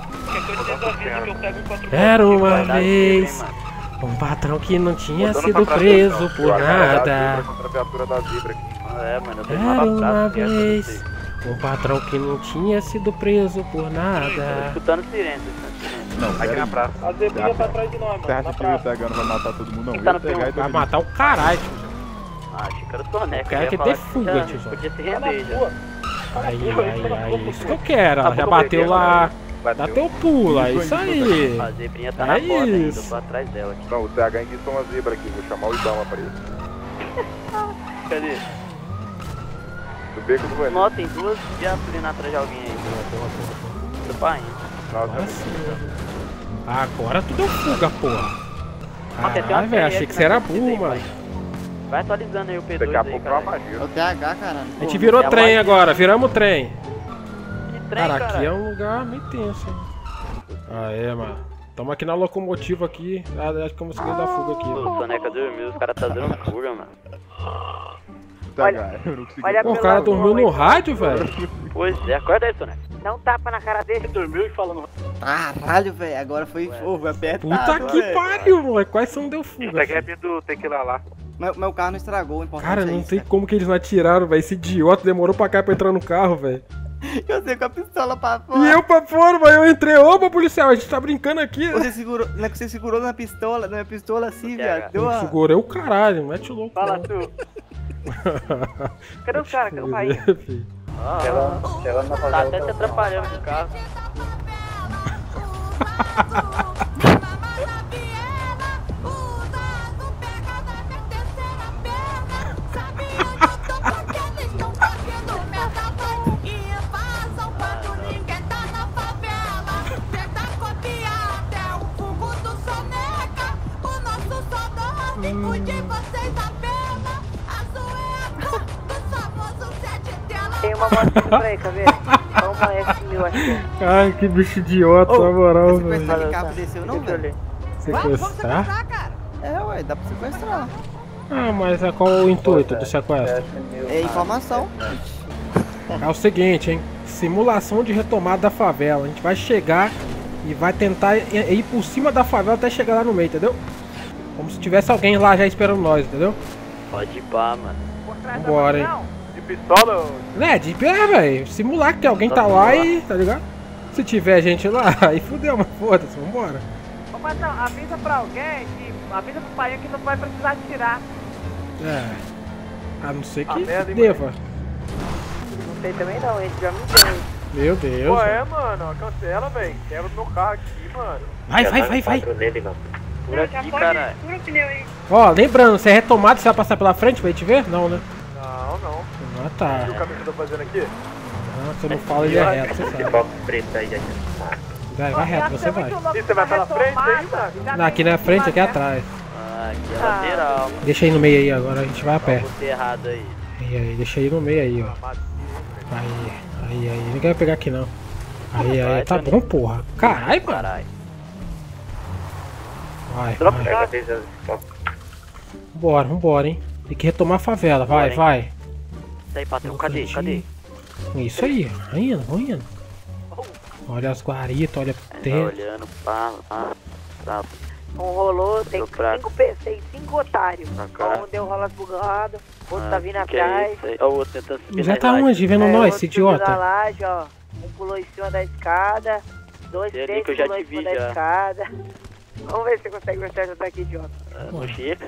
Era uma vez um patrão que não tinha sido preso por nada. Era uma vez um patrão que não tinha sido preso por nada. Escutando sirene. Não, aqui na praça. A zebrinha tá atrás de nós, mano. Você acha que o T H não vai matar todo mundo, não? Tá Vai matar o caralho, tio. Ah, achei que era o Soneca. O cara quer ter fuga, tio. Podia se render já. Aí, aí, aí, isso que eu quero. Ela já bateu lá. Dá teu pulo, é isso aí. A zebrinha tá na porta ainda, eu tô atrás dela aqui. Não, o T H enguiçou uma zebra aqui, vou chamar o Ibama pra isso. Cadê? Do beco do velho. Nossa, tem duas viaturas atrás de alguém aí. Tô pai. Agora tu deu fuga, porra. Ah, Caralho, velho, achei que você era burro, mano. Vai atualizando aí o P dois. Daqui a pouco é uma magia. O T H, caralho. A gente virou trem agora, viramos o trem. Trem, cara, aqui caralho. é um lugar meio tenso, hein. Ah, é, mano. Tamo aqui na locomotiva aqui. Ah, acho que eu consegui dar fuga aqui. O Soneca dormiu, os caras tá dando fuga, mano. Olha, eu não consegui. Pô, o cara dormiu no rádio, velho. Pois é, acorda aí, Soneca. Dá um tapa na cara dele. Dormiu e falando. Caralho, velho. Agora foi, oh, foi apertado. Puta que véio. pariu, moleque. Quais são deu fuga? Isso aqui é do tequila lá. Meu, meu carro não estragou, o importante Cara, é não isso, sei né? como que eles não atiraram, velho. Esse idiota demorou pra cá pra entrar no carro, velho. Eu sei com a pistola pra fora. E eu pra fora, mas eu entrei. Opa, policial, a gente tá brincando aqui. Você segurou, não é que você segurou na pistola, na pistola assim, viado. Deu Eu a... segurei o caralho, não mete o louco. Fala não. tu. Cadê o cara? Cadê o pai? Ah, tá até te atrapalhando com o carro. Tem uma moto por aí, quer ver? Só uma F mil aqui. Ai, que bicho idiota, Ô, na moral, esse velho. sequestrar que carro desceu não, velho? Sequestrar? É, ué, dá pra sequestrar. Ah, mas é qual o intuito do sequestro? É informação. É o seguinte, hein? Simulação de retomada da favela. A gente vai chegar e vai tentar ir ir por cima da favela até chegar lá no meio, entendeu? Como se tivesse alguém lá já esperando nós, entendeu? Pode ir pá, mano. Vambora, hein? De pistola? Né, de pé, velho. Simular que alguém tá lá e, tá ligado? Se tiver gente lá, aí fudeu, mas foda-se, vambora. Ô, mas não, avisa pra alguém que. Avisa pro pai que não vai precisar atirar. É. A não ser Ah, que merda, hein, deva. Não sei também não, esse já me deu. Meu Deus. Pô, é, mano, cancela, velho. Quebra meu carro aqui, mano. Vai, vai, vai, vai. Por aqui, caralho. Fura o pneu aí. Ó, lembrando, se é retomado, você vai passar pela frente pra gente ver? Não, né? Não, não. Ah, tá. Viu o caminho que eu tô fazendo aqui? Ah, você não fala, ele é reto, você sabe. Vai, vai reto, você vai. E você vai pela frente aí, mano? Não, aqui não é frente, aqui é atrás. Ah, aqui é lateral. Deixa aí no meio aí, agora a gente vai a pé. Botei errado aí. Aí, aí, deixa aí no meio aí, ó. Aí, aí, aí. Ninguém vai pegar aqui não. Aí, aí, tá bom, porra. Caralho, mano. Caralho. Vai, vai. Vambora, vambora, hein. Tem que retomar a favela, vai, Bora, vai. Isso aí, patrão, cadê? Cadê? Isso aí, vai indo, vai indo. Olha as guaritas, olha Tá dentro. olhando, pá, pá, pá. Um rolou, tem Tô fraco. cinco P C, cinco otários. cara. Um deu rolas bugado, outro tá vindo Ah, que é atrás. isso aí? Ó, o outro tentando subir Já na tá laje. onde? Vendo É, nós, outro esse subiu idiota? da laje, ó. Um pulou em cima da escada. Dois, Sei ali três que eu já pulou te em cima vi, da já. escada. Vamos ver se você consegue me ajudar aqui, idiota. Oxê.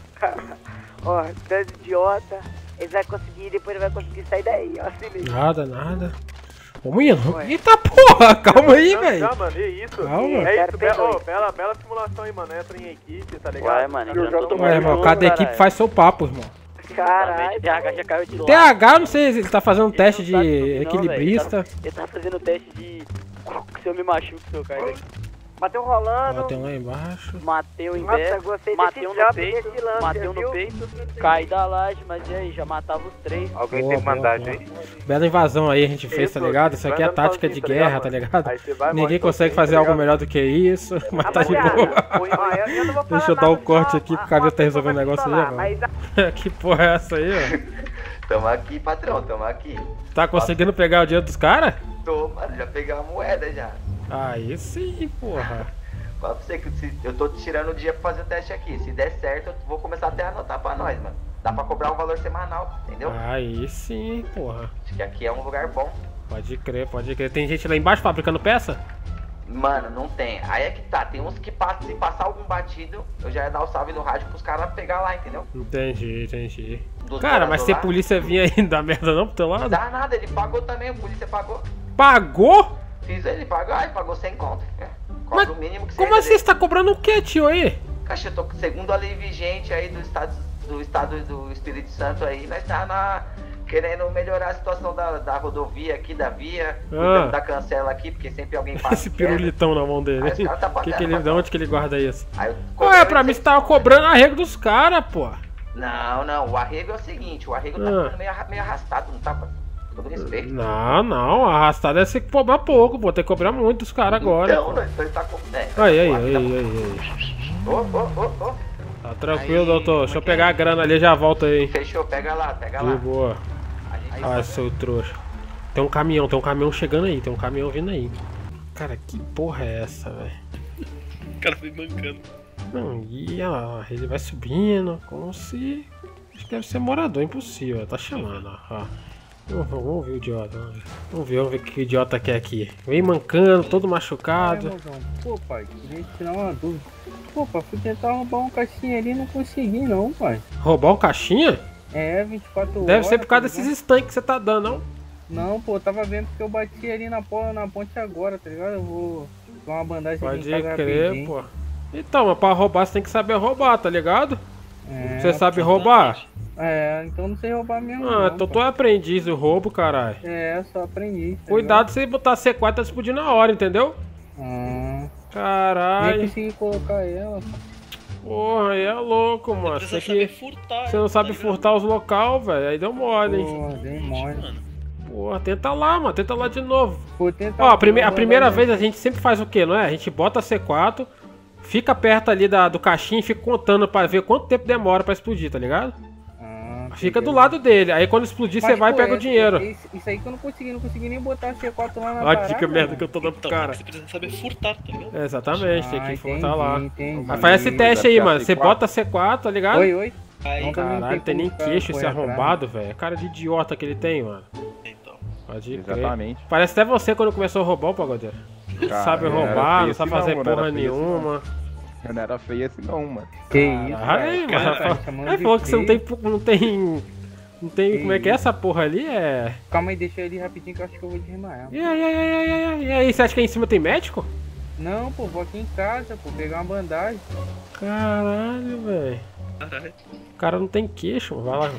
Ó, tanto idiota, ele vai conseguir, depois ele vai conseguir sair daí, ó, assim mesmo. Nada, nada. Ô, menino, eita porra, calma aí, velho. Não, mano, e isso? Calma. É isso, be oh, bela, bela simulação aí, mano. Entra em equipe, tá ligado? Ué, mano, Ué, irmão, cada equipe faz seu papo, irmão. Caralho. T H já caiu de lá. T H, não sei se ele tá fazendo um teste de equilibrista. Ele tá fazendo teste de... Se eu me machuco, se eu cair daqui. Bateu rolando. Bateu lá embaixo. Mateu em Nossa, pé, gostei mateu desse no jump, peito, desse lance, mateu viu? no peito, caí da laje, mas e aí, já matava os três. Alguém Boa, tem boa, mandagem boa. aí? Bela invasão aí a gente fez, tá Isso, ligado? Isso aqui é vai andando tática de sozinho, tá guerra, ligado, tá mano? ligado? Aí você vai, Ninguém morre consegue sozinho, fazer tá algo ligado? melhor do que isso, mas tá de boa. Ó, eu, eu não vou falar Deixa eu dar nada, um corte só aqui uma- pro Cabelo uma tá resolvendo o pessoa negócio vai aí, falar, mano. Que porra é essa aí, ó? Tamo aqui, patrão, tamo aqui. Tá conseguindo pegar o dinheiro dos caras? Tô, mano, já peguei uma moeda já. Aí sim, porra. Fala pra você que se- eu tô tirando o dia pra fazer o teste aqui. Se der certo, eu vou começar até a anotar pra nós, mano. Dá pra cobrar um valor semanal, entendeu? Aí sim, porra. Acho que aqui é um lugar bom. Pode crer, pode crer. Tem gente lá embaixo fabricando peça? Mano, não tem. Aí é que tá, tem uns que passam, se passar algum batido, eu já ia dar o salve no rádio pros caras pegar lá, entendeu? Entendi, entendi. Dos Cara, mas moradores se a lá. polícia vir aí, não dá merda não pro teu lado? Dá nada, ele pagou também, o polícia pagou. Pagou? Fiz ele pagar, ele pagou sem conta. É. Cobra o mínimo que Como seja assim? Você tá cobrando o que, tio, aí? Caixa, eu tô com segundo a lei vigente aí do estado do estado do Espírito Santo aí, nós tá na, querendo melhorar a situação da, da rodovia aqui, da via, cuidando da cancela aqui, porque sempre alguém passa. Esse pirulitão na mão dele. Aí os caras tá Que batendo, que ele, de patrão. onde que ele guarda isso? Aí eu Ué, pra mim você tava cobrando arrego dos caras, pô. Não, não, o arrego é o seguinte, o arrego tá Ah. ficando meio, arra- meio arrastado, não tá? Com todo respeito. Não, não, arrastar deve ser que cobrar pouco, pô. Tem que cobrar muito dos caras agora. Então, pô. nós nós tá com... É, Aí, aí, o aí, arrego aí, tá- aí. Ô, ô, ô, ô. Tá tranquilo, doutor. Deixa eu pegar a grana ali e já volto aí. Fechou, pega lá, pega De lá. boa. Ai, seu trouxa. Tem um caminhão, tem um caminhão chegando aí, tem um caminhão vindo aí. Cara, que porra é essa, velho? O cara foi mancando. Não, e ó, ele vai subindo, como se... Acho que deve ser morador, impossível, tá chamando, ó. Vamos, vamos ouvir o idiota, vamos ver. Vamos ver, vamos ver o que o idiota quer aqui. Vem mancando, todo machucado. É, mozão. Pô, pai, queria tirar uma dúvida. Pô, pai, fui tentar roubar um caixinha ali e não consegui não, pai. Roubar um caixinha? É, vinte e quatro horas. Deve ser por causa tá desses ligado? estanques que você tá dando, não? Não, pô, eu tava vendo que eu bati ali na, po- na ponte agora, tá ligado? Eu vou dar uma bandagem aqui Pode em casa crer, rapidinho. pô. Então, mas pra roubar você tem que saber roubar, tá ligado? É, Você sabe pô. roubar? É, então não sei roubar mesmo Ah, não, então pô. tu é aprendiz do roubo, caralho. É, só aprendi. Tá Cuidado se botar C quatro tá explodir na hora, entendeu? Ah. Caralho. Nem consegui colocar ela, pô. Porra, aí é louco, mano. Você, precisa que... saber furtar, Você não sabe furtar os local, velho. Aí deu mole, hein? Pô, dei mole. Porra, tenta lá, mano. Tenta lá de novo. Vou tentar. Ó, a, prime... a vou primeira mandar vez a gente sempre faz o quê, não é? A gente bota a C quatro, fica perto ali da... do caixinha e fica contando pra ver quanto tempo demora pra explodir, tá ligado? Fica do lado dele. Aí quando explodir, você Mas, vai e pô, pega o essa- dinheiro. Isso, isso aí que eu não consegui, não consegui nem botar a C quatro lá na Olha parada, que merda mano. que eu tô dando pro Então, cara. você precisa saber furtar, tá ligado? É, exatamente, tem Ah, que entendi, furtar lá. entendi. Mas faz esse teste aí, mano. Você bota a C quatro, tá ligado? Oi, oi. Aí, Caralho, não tem nem queixo esse correr atrás. arrombado, velho. Cara de idiota que ele tem, mano. Então. Pode crer. Exatamente. Parece até você quando começou a roubar o pagodeiro. Não Cara, sabe não era roubar, feio não sabe assim fazer não, não era porra feio assim nenhuma. Eu não era feio assim não, mano. Que isso, Aí, cara. mano. Cara, tá chamando Aí de falou que você não tem. feio. Não tem. Não tem. Como é que é essa porra ali? É. Calma aí, deixa ele rapidinho que eu acho que eu vou desmaiar. E aí, e aí, e aí, e aí, e aí, você acha que aí em cima tem médico? Não, pô, vou aqui em casa, pô, pegar uma bandagem. Caralho, velho. Caralho. O cara não tem queixo, mano. Vai lá.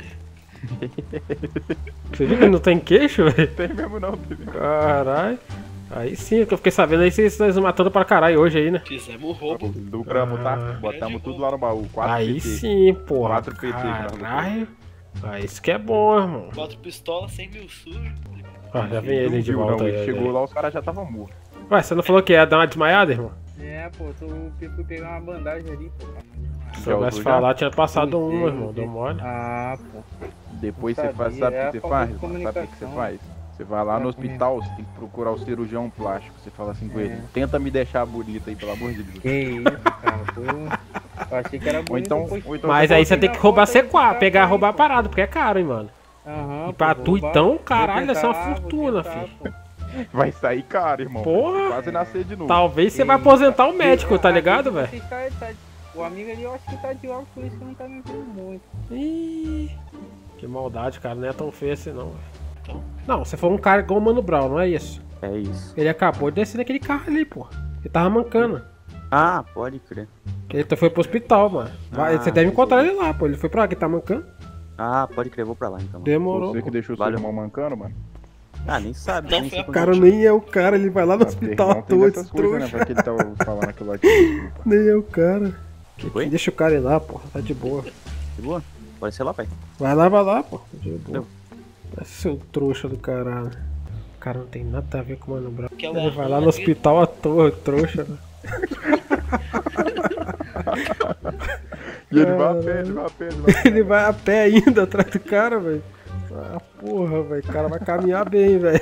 Você viu que ele não tem queixo, velho? Tem mesmo não, tem mesmo. Caralho. Aí sim, que eu fiquei sabendo aí, vocês estão matando pra caralho hoje aí, né? Fizemos roubo. Lucramos, tá? Ah. Botamos tudo lá no baú. quatro Aí P T. sim, porra. quatro P T. Caralho. Ah, isso que é bom, irmão. Quatro pistolas, cem mil sujos. Ah, já vem ele de Viu, volta não, aí. ele aí, chegou aí. lá, os caras já estavam mortos. Ué, você não falou que ia dar uma desmaiada, irmão? É, pô, tô, fui pegar uma bandagem ali, pô. Se soubesse falar, tinha passado um, irmão. Deu mole. Ah, pô. Depois Não você faz, sabia, sabe o é que você a falta faz? de Mano? Sabe o que você comunicação. faz? Você vai lá no É, hospital, você tem que procurar o cirurgião plástico. Você fala assim com É. ele, tenta me deixar bonita aí, pelo amor de Deus. Que isso, cara, pô. Eu achei que era Ou bonito. então, depois- ou então Mas você aí fala você assim, tem que roubar C quatro, pegar roubar parado, porque é caro, hein, mano. Aham, E pra pô, tu vou roubar. então, Vou caralho, deve ser uma tentar, vou fortuna, tentar, filho. pô. Vai sair caro, irmão. Porra. Quase nascer de novo. Talvez você vai aposentar o médico, tá ligado, velho? O amigo ali, eu acho que tá de óculos, por isso que não tá me vendo muito. Ih, que maldade, cara. Não é tão feio assim, não, velho. Não, você foi um cara igual o Mano Brown, não é isso? É isso. Ele acabou de descer daquele carro ali, pô. Ele tava mancando. Ah, pode crer. Ele foi pro hospital, mano. Vai, Ah, você deve encontrar ele lá, pô. Ele foi pra lá, que tá mancando. Ah, pode crer, vou pra lá então. Demorou. Você que deixou o seu irmão mancando, mano? Ah, nem sabe. Não, nem sei o quando cara eu nem é o cara, ele vai lá no Ah, hospital irmão, à tem toa, dessas esse coisas, né? trouxa. Vai que ele tava falando aquilo lá. Que... Nem é o cara. Que, Oi? que deixa o cara ir lá, pô. Tá de boa. De boa? Pode ser lá, pai. Vai lá, vai lá, pô. Tá de boa. Deu. É seu trouxa do caralho. O cara não tem nada a ver com o Mano Brown. Que é Ele o vai lá no hospital à toa, trouxa. Né? E ele vai a pé, ele vai a pé, ele vai a pé. Ele vai a pé ainda atrás do cara, velho. Ah, porra, velho. O cara vai caminhar bem, velho.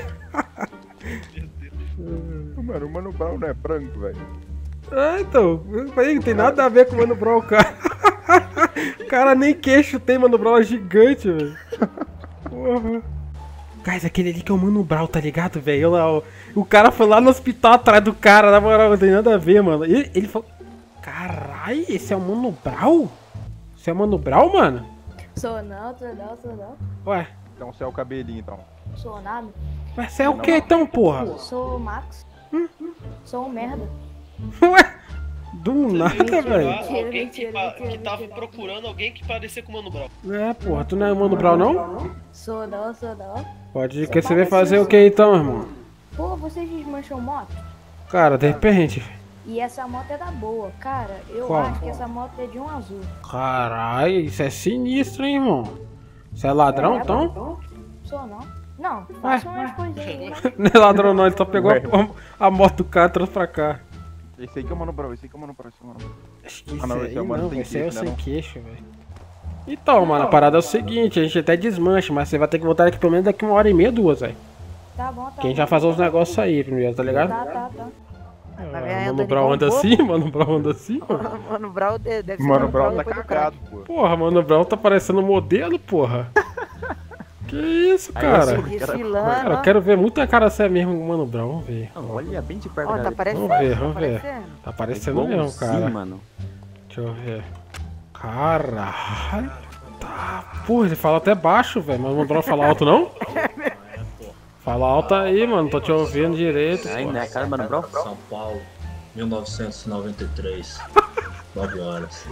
Mano, o Mano Brown não é branco, velho. Ah, então. Aí, não tem nada a ver com o Mano Brown, cara. O cara nem queixo tem, Mano Brown é gigante, velho. Porra. Guys, aquele ali que é o Mano Brown, tá ligado, velho? Olha lá, ó. O cara foi lá no hospital atrás do cara, na moral, não tem nada a ver, mano. Ele, ele falou... Caralho, esse é o Mano Brown? Você é o Mano Brown, mano? Sou não, sou não, sou não. Ué? Então você é o cabelinho, então. Sou nada. Mas você é o que então, porra? Sou o Max. Sou um merda. Ué? Do nada, velho. Alguém que, pa- que tava procurando alguém que parecia com o Mano Brown. É, porra, tu não é o Mano Brown, não? Sou não, sou não. Pode ir, que você vai fazer o que então, irmão? Pô, vocês desmancham moto? Cara, de repente. E essa moto é da boa. Cara, eu Qual? acho que essa moto é de um azul. Caralho, isso é sinistro, hein, irmão? Você é ladrão, É, então? Sou não. Não, faço umas coisinhas aí, né? Não é ladrão, não, ele só pegou Ué. a, a moto do cara e trouxe pra cá. Esse aí que é o Mano Brown, esse aí que é o Mano Brown, esse é o Mano Brown. Acho que Ah, não, esse esse aí é o Mano não, sem esse aí é o queixo, né, sem não? queixo, velho. Então, mano, a parada é o seguinte, a gente até desmancha, mas você vai ter que voltar aqui pelo menos daqui uma hora e meia, duas, velho. Tá bom, tá Que a gente bom. vai fazer uns negócios aí primeiro, tá ligado? Tá, tá, tá. Ah, Mano Brown anda assim? Mano Brown anda assim, mano? Mano Brown de- deve ser Mano Brown tá depois do cagado, pô. Porra, Mano Brown tá parecendo modelo, porra. Que isso, cara? Desfilando, Cara, eu ó. quero ver muito a cara séria mesmo com o Mano Brown, vamos ver. Não, olha bem de perto. Ó, tá galera. parecendo. Vamos ver, tá vamos ver. parecendo. Tá parecendo mesmo, cara. Sim, mano. Deixa eu ver. Caralho. Tá. Porra, ele fala até baixo, velho. Mas o Mano Brown fala alto, não? Fala alto aí, mano. Tô te ouvindo direito. Aí, pô. né, cara, Mano Brown? São Paulo, mil novecentos e noventa e três. nove horas.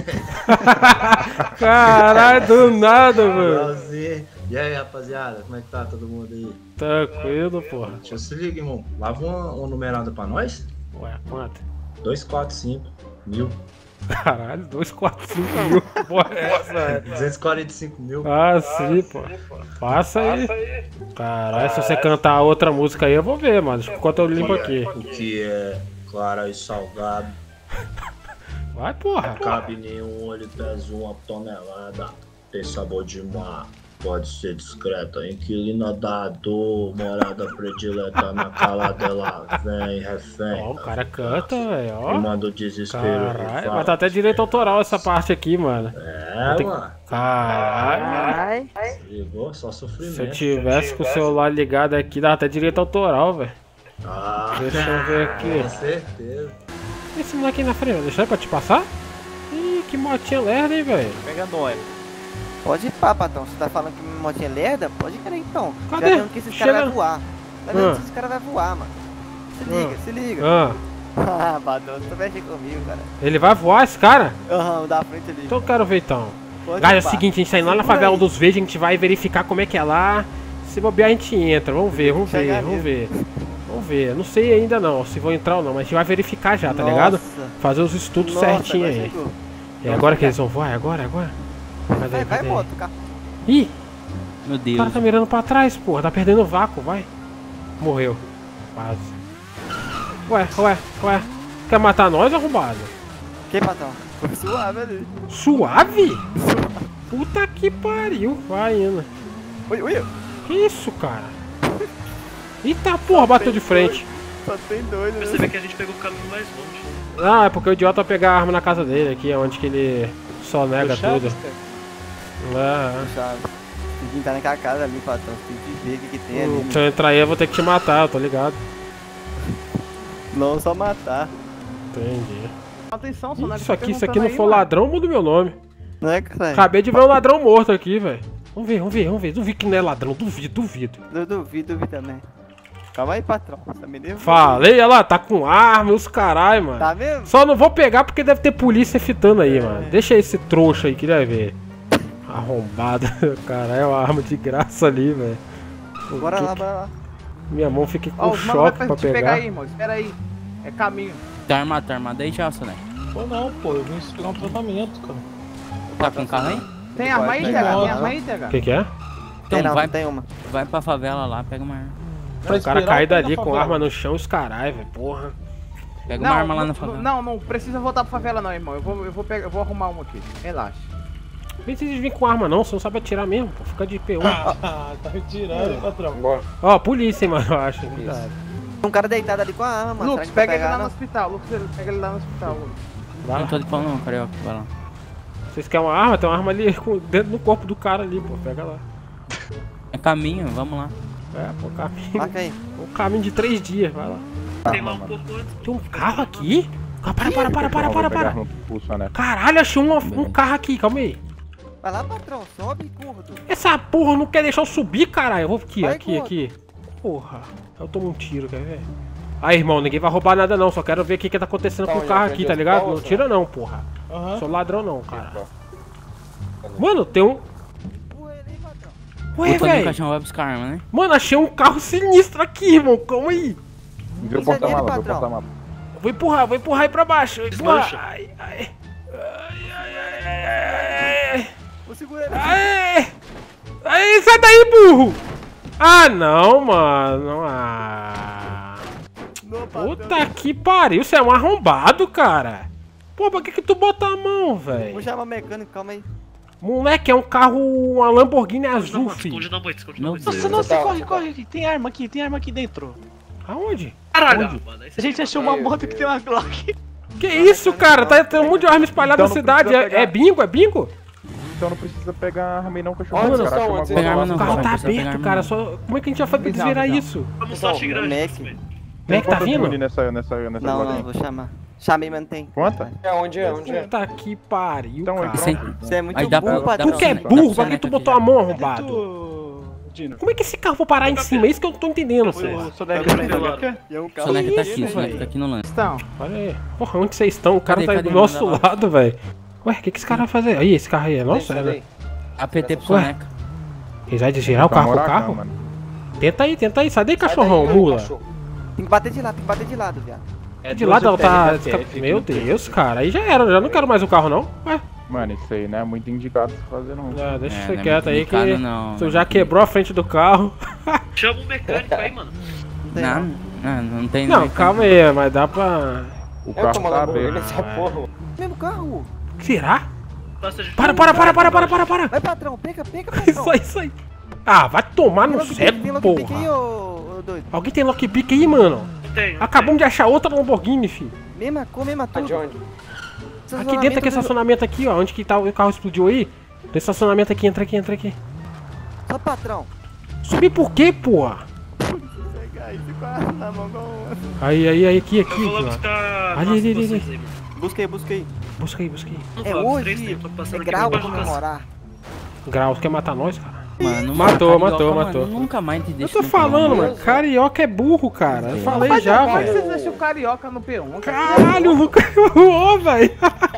Caralho, do nada, mano. Prazer. E aí, rapaziada, como é que tá todo mundo aí? Tranquilo, porra. Deixa eu se liga, irmão. Lava uma, uma numerada pra nós? Ué, quanto? dois, quatro, cinco mil. Caralho, dois, quatro, cinco mil. Porra, é essa, velho? duzentos e quarenta e cinco mil. Ah, sim, pô. Passa aí. Caralho, se você cantar outra música aí, eu vou ver, mano. Deixa eu enquanto eu limpo aqui. O que é clara e salgado. Vai, porra. Cabe nenhum, ele pesa uma tonelada. Tem sabor de mar, pode ser discreta. Inquilina dador, morada predileta na calada, ela vem, refém. Ó, o cara canta, velho, ó. E manda o desespero. Caralho, mas tá até direito autoral essa parte aqui, mano. É, Tem- mano. Caralho. Ligou, só sofrimento. Se eu tivesse com o celular ligado aqui, dava até direito autoral, velho. Ah, Deixa eu ver aqui. Com certeza. Esse moleque aí na frente, deixa eu pra te passar? Ih, que motinha lerda, hein, velho. Pega nós. Pode ir pá, patrão. Você tá falando que minha motinha é lerda? Pode crer então. Cadê? Já vendo que esses Chega- caras vai voar. Tá vendo Ah. que esses caras vai voar, mano. Se liga, se liga. Ah. Ah, patrão, você mexe comigo, cara. Ele vai voar, esse cara? Aham, da frente ali. Então eu quero ver então. Pode Galera, é ir, o pá. seguinte, a gente tá indo lá na Segura favela aí. dos Verdes, a gente vai verificar como é que é lá. Se bobear, a gente entra. Vamos ver, vamos ver, Chega vamos mesmo. ver. Vamos ver. Não sei ainda não se vou entrar ou não, mas a gente vai verificar já, tá Nossa. ligado? Fazer os estudos Nossa, certinho agora aí. chegou. É agora que eles vão voar? É agora? É agora? Cadê, Vai, vai, cadê? moto, cara. Ih! Meu O Deus. cara tá mirando pra trás, porra. Tá perdendo o vácuo, vai. Morreu. Quase. Ué, ué, ué. Quer matar nós, arrombado? Que, patrão? Foi suave ali. Suave? Puta que pariu. Vai indo. Oi, oi. Que isso, cara? Eita porra, bateu de frente. Só tem dois, né? Percebe que a gente pegou o caminho mais longe. Ah, é porque o idiota vai pegar a arma na casa dele aqui, onde que ele só nega O Chaves, tudo. É. Sabe. tem que entrar naquela casa ali, patrão. Tem que ver o que, que tem Hum, ali. se eu entrar aí eu vou ter que te matar, eu tô ligado. Não, só matar. Entendi. Atenção, só Isso aqui, isso aqui não for ladrão, muda o meu nome. Não é, cara? Acabei de ver um ladrão morto aqui, velho. Vamos ver, vamos ver, vamos ver. Duvido que não é ladrão, duvido, duvido. Eu duvido, duvido também. Calma aí, patrão. Tá me nervoso. Falei, olha lá, tá com arma, os caralho, mano. Tá mesmo? Só não vou pegar porque deve ter polícia fitando aí, mano. Deixa esse trouxa aí que deve ver. Arrombado. Caralho, é uma arma de graça ali, velho. Bora lá, bora lá. Minha mão fica com Ó, os manos choque vai pra te pegar. pegar aí, irmão. Espera aí. É caminho. Tá armado, tá armado aí já, né? Pô, não, pô, eu vim esperar um tratamento, cara. Tá com carro aí? Tem arma aí, Tem T H? Tem moto. arma aí, T H? O que que é? Então Tem não, vai, não tem uma. vai pra favela lá, pega uma arma. O cara esperar cair ou pegar dali com favela? arma no chão, os caralho, velho. Porra. Pega Não, uma arma lá não, na favela. Não, não precisa voltar pra favela não, irmão. Eu vou, eu vou, pegar, eu vou arrumar uma aqui. Relaxa. Não precisa vir com arma não, você não sabe atirar mesmo, pô. Fica de P um. Ah, tá retirando, hein, patrão. Bora. Ó, polícia, hein, mano, eu acho. Cuidado. Um cara deitado ali com a arma. Lucas, será que vai pega ele pegar, lá no não? hospital. Lucas, ele- pega ele lá no hospital. Lucas. Vai Não lá. tô de pau não, carioca, vai lá. Vocês querem uma arma? Tem uma arma ali com- dentro do corpo do cara ali, pô. Pega lá. É caminho, vamos lá. É, pô, caminho. Marca aí. Um caminho de três dias, vai lá. Tem lá um pouco antes. Tem um carro aqui? Ah, para, para, para, para, para, para. Pulso, né? Caralho, achei um, um carro aqui, calma aí. Vai lá, patrão. Sobe, curto. Essa porra não quer deixar eu subir, caralho. Eu vou aqui, Vai, aqui, gordo. aqui. Porra, eu tomo um tiro, quer ver? Aí, irmão, ninguém vai roubar nada não. Só quero ver o que que tá acontecendo Tá com o onde? carro Na aqui, frente tá do ligado? hospital, Não tira não, porra. Aham. Sou ladrão não, cara. Mano, tem um... Ué, O Toninho velho. Caixão vai buscar arma, né? Mano, achei um carro sinistro aqui, irmão. Calma aí. Viu o Isso é dele, porta-mala, viu o patrão. porta-mala. Vou empurrar, vou empurrar aí pra baixo. Vou Desmancha. empurrar. Ai, ai. Ai, ai, ai, ai, ai. Vou segurar ele. Ai, ai, sai daí, burro! Ah, não, mano. Ah. Puta que pariu, você é um arrombado, cara. Pô, pra que que tu botou a mão, Vou velho? chamar o mecânico, calma aí. Moleque, é um carro, uma Lamborghini Esconde na azul, moto, filho. esconde na moto, esconde na Meu moto. Deus. Nossa, nossa, tá, corre, tá. corre aqui. Tem arma aqui, tem arma aqui dentro. Aonde? Caralho, Onde? mano. aí A você gente tem achou que uma matar moto que tem uma Glock. Que isso, cara? Tá, tem um monte de arma espalhada Então na não cidade. precisa É, pegar. é bingo? É bingo? Então não precisa pegar arma aí não, cachorro. Onde Os caras estão? acham uma Onde? Pegar arma glock não, O lá. carro vai, tá precisa pegar aberto, arma cara. não. Só... Como é que a gente vai fazer pra Bizarro, desvirar bizarro. isso? Vamos só Então, grande. Mac. velho. Como é que tá Quantas vindo? muni nessa, nessa, nessa Não, glock não, aí? vou chamar. Chamei, mas não tem. Quanta? É, onde é? Onde é? Puta que pariu, Então, aí, cara. Sem- pronto. Você é muito Aí dá pra- burro, dá patrão. Tu que é Dá pra burro, pra sair que tu aqui botou já. a mão, Cadê arrombado? tu, Dino? Como é que esse carro vai parar em cima? É isso que eu não tô entendendo, Foi sério. o Soneca pra Claro. aqui. E é um O carro Soneca tá aqui, pequeno, o Soneca velho. tá aqui no lance. Então, Olha aí. Porra, onde vocês estão? O cara Cadê, tá aí cadê? do nosso Manda lá. lado, velho. Ué, o que que esse cara vai fazer? Aí, esse carro aí é nosso, é, né? A P T pro Ué. Soneca. Eles vão desvirar o Pra carro com o morar cá, carro? mano. Tenta aí, tenta aí. Sai daí, cachorrão, mula. Tem que bater de lado, tem que bater de lado, viado. É de lado, ela tá... Meu Deus, cara. Aí já era, já não quero mais o carro, não. Ué. Mano, isso aí não é muito indicado pra fazer não. Ah, deixa É, você não é quieto muito aí que indicado, não, tu não já é muito quebrou a frente do carro. Chama um mecânico aí, mano. Não, não, não tem Não, mecânico. calma aí, mas dá pra... O Eu carro tô tá maluco aberto. nessa porra. Mesmo carro. Será? Passa de Para, para, para, para, para, para, para. Vai, patrão, pega, pega, patrão. Isso aí, isso aí. Ah, vai tomar no Tem cérebro, lockpick aí, porra. ô, ô doido. Alguém tem lockpick aí, mano? Tem. Acabamos de achar outra Lamborghini, filho. Mesma cor, mesma tudo. De onde? Aqui dentro daquele estacionamento aqui, ó. Onde que tá, o carro explodiu aí. Tem estacionamento aqui, entra aqui, entra aqui. Só patrão. Subir por quê, porra? Aí, aí, aí, aqui, Eu aqui. vou lá ó. buscar. Ali, Nossa, ali, ali, vocês ali. aí, mano. Busquei, busquei. Busca aí, busca aí. Não É fala dos três, hoje. né? Eu tô passando É aqui grau por pra baixo da casa. comemorar. Graus, quer matar nós, cara? Mano, Matou, carioca, matou, mano, matou. Nunca mais te Eu deixa tô no P um, falando, mano. mano. Carioca é burro, cara. Eu falei Mas já, como é que velho. vocês deixam o carioca no P um? Caralho, o Lucas voou, velho.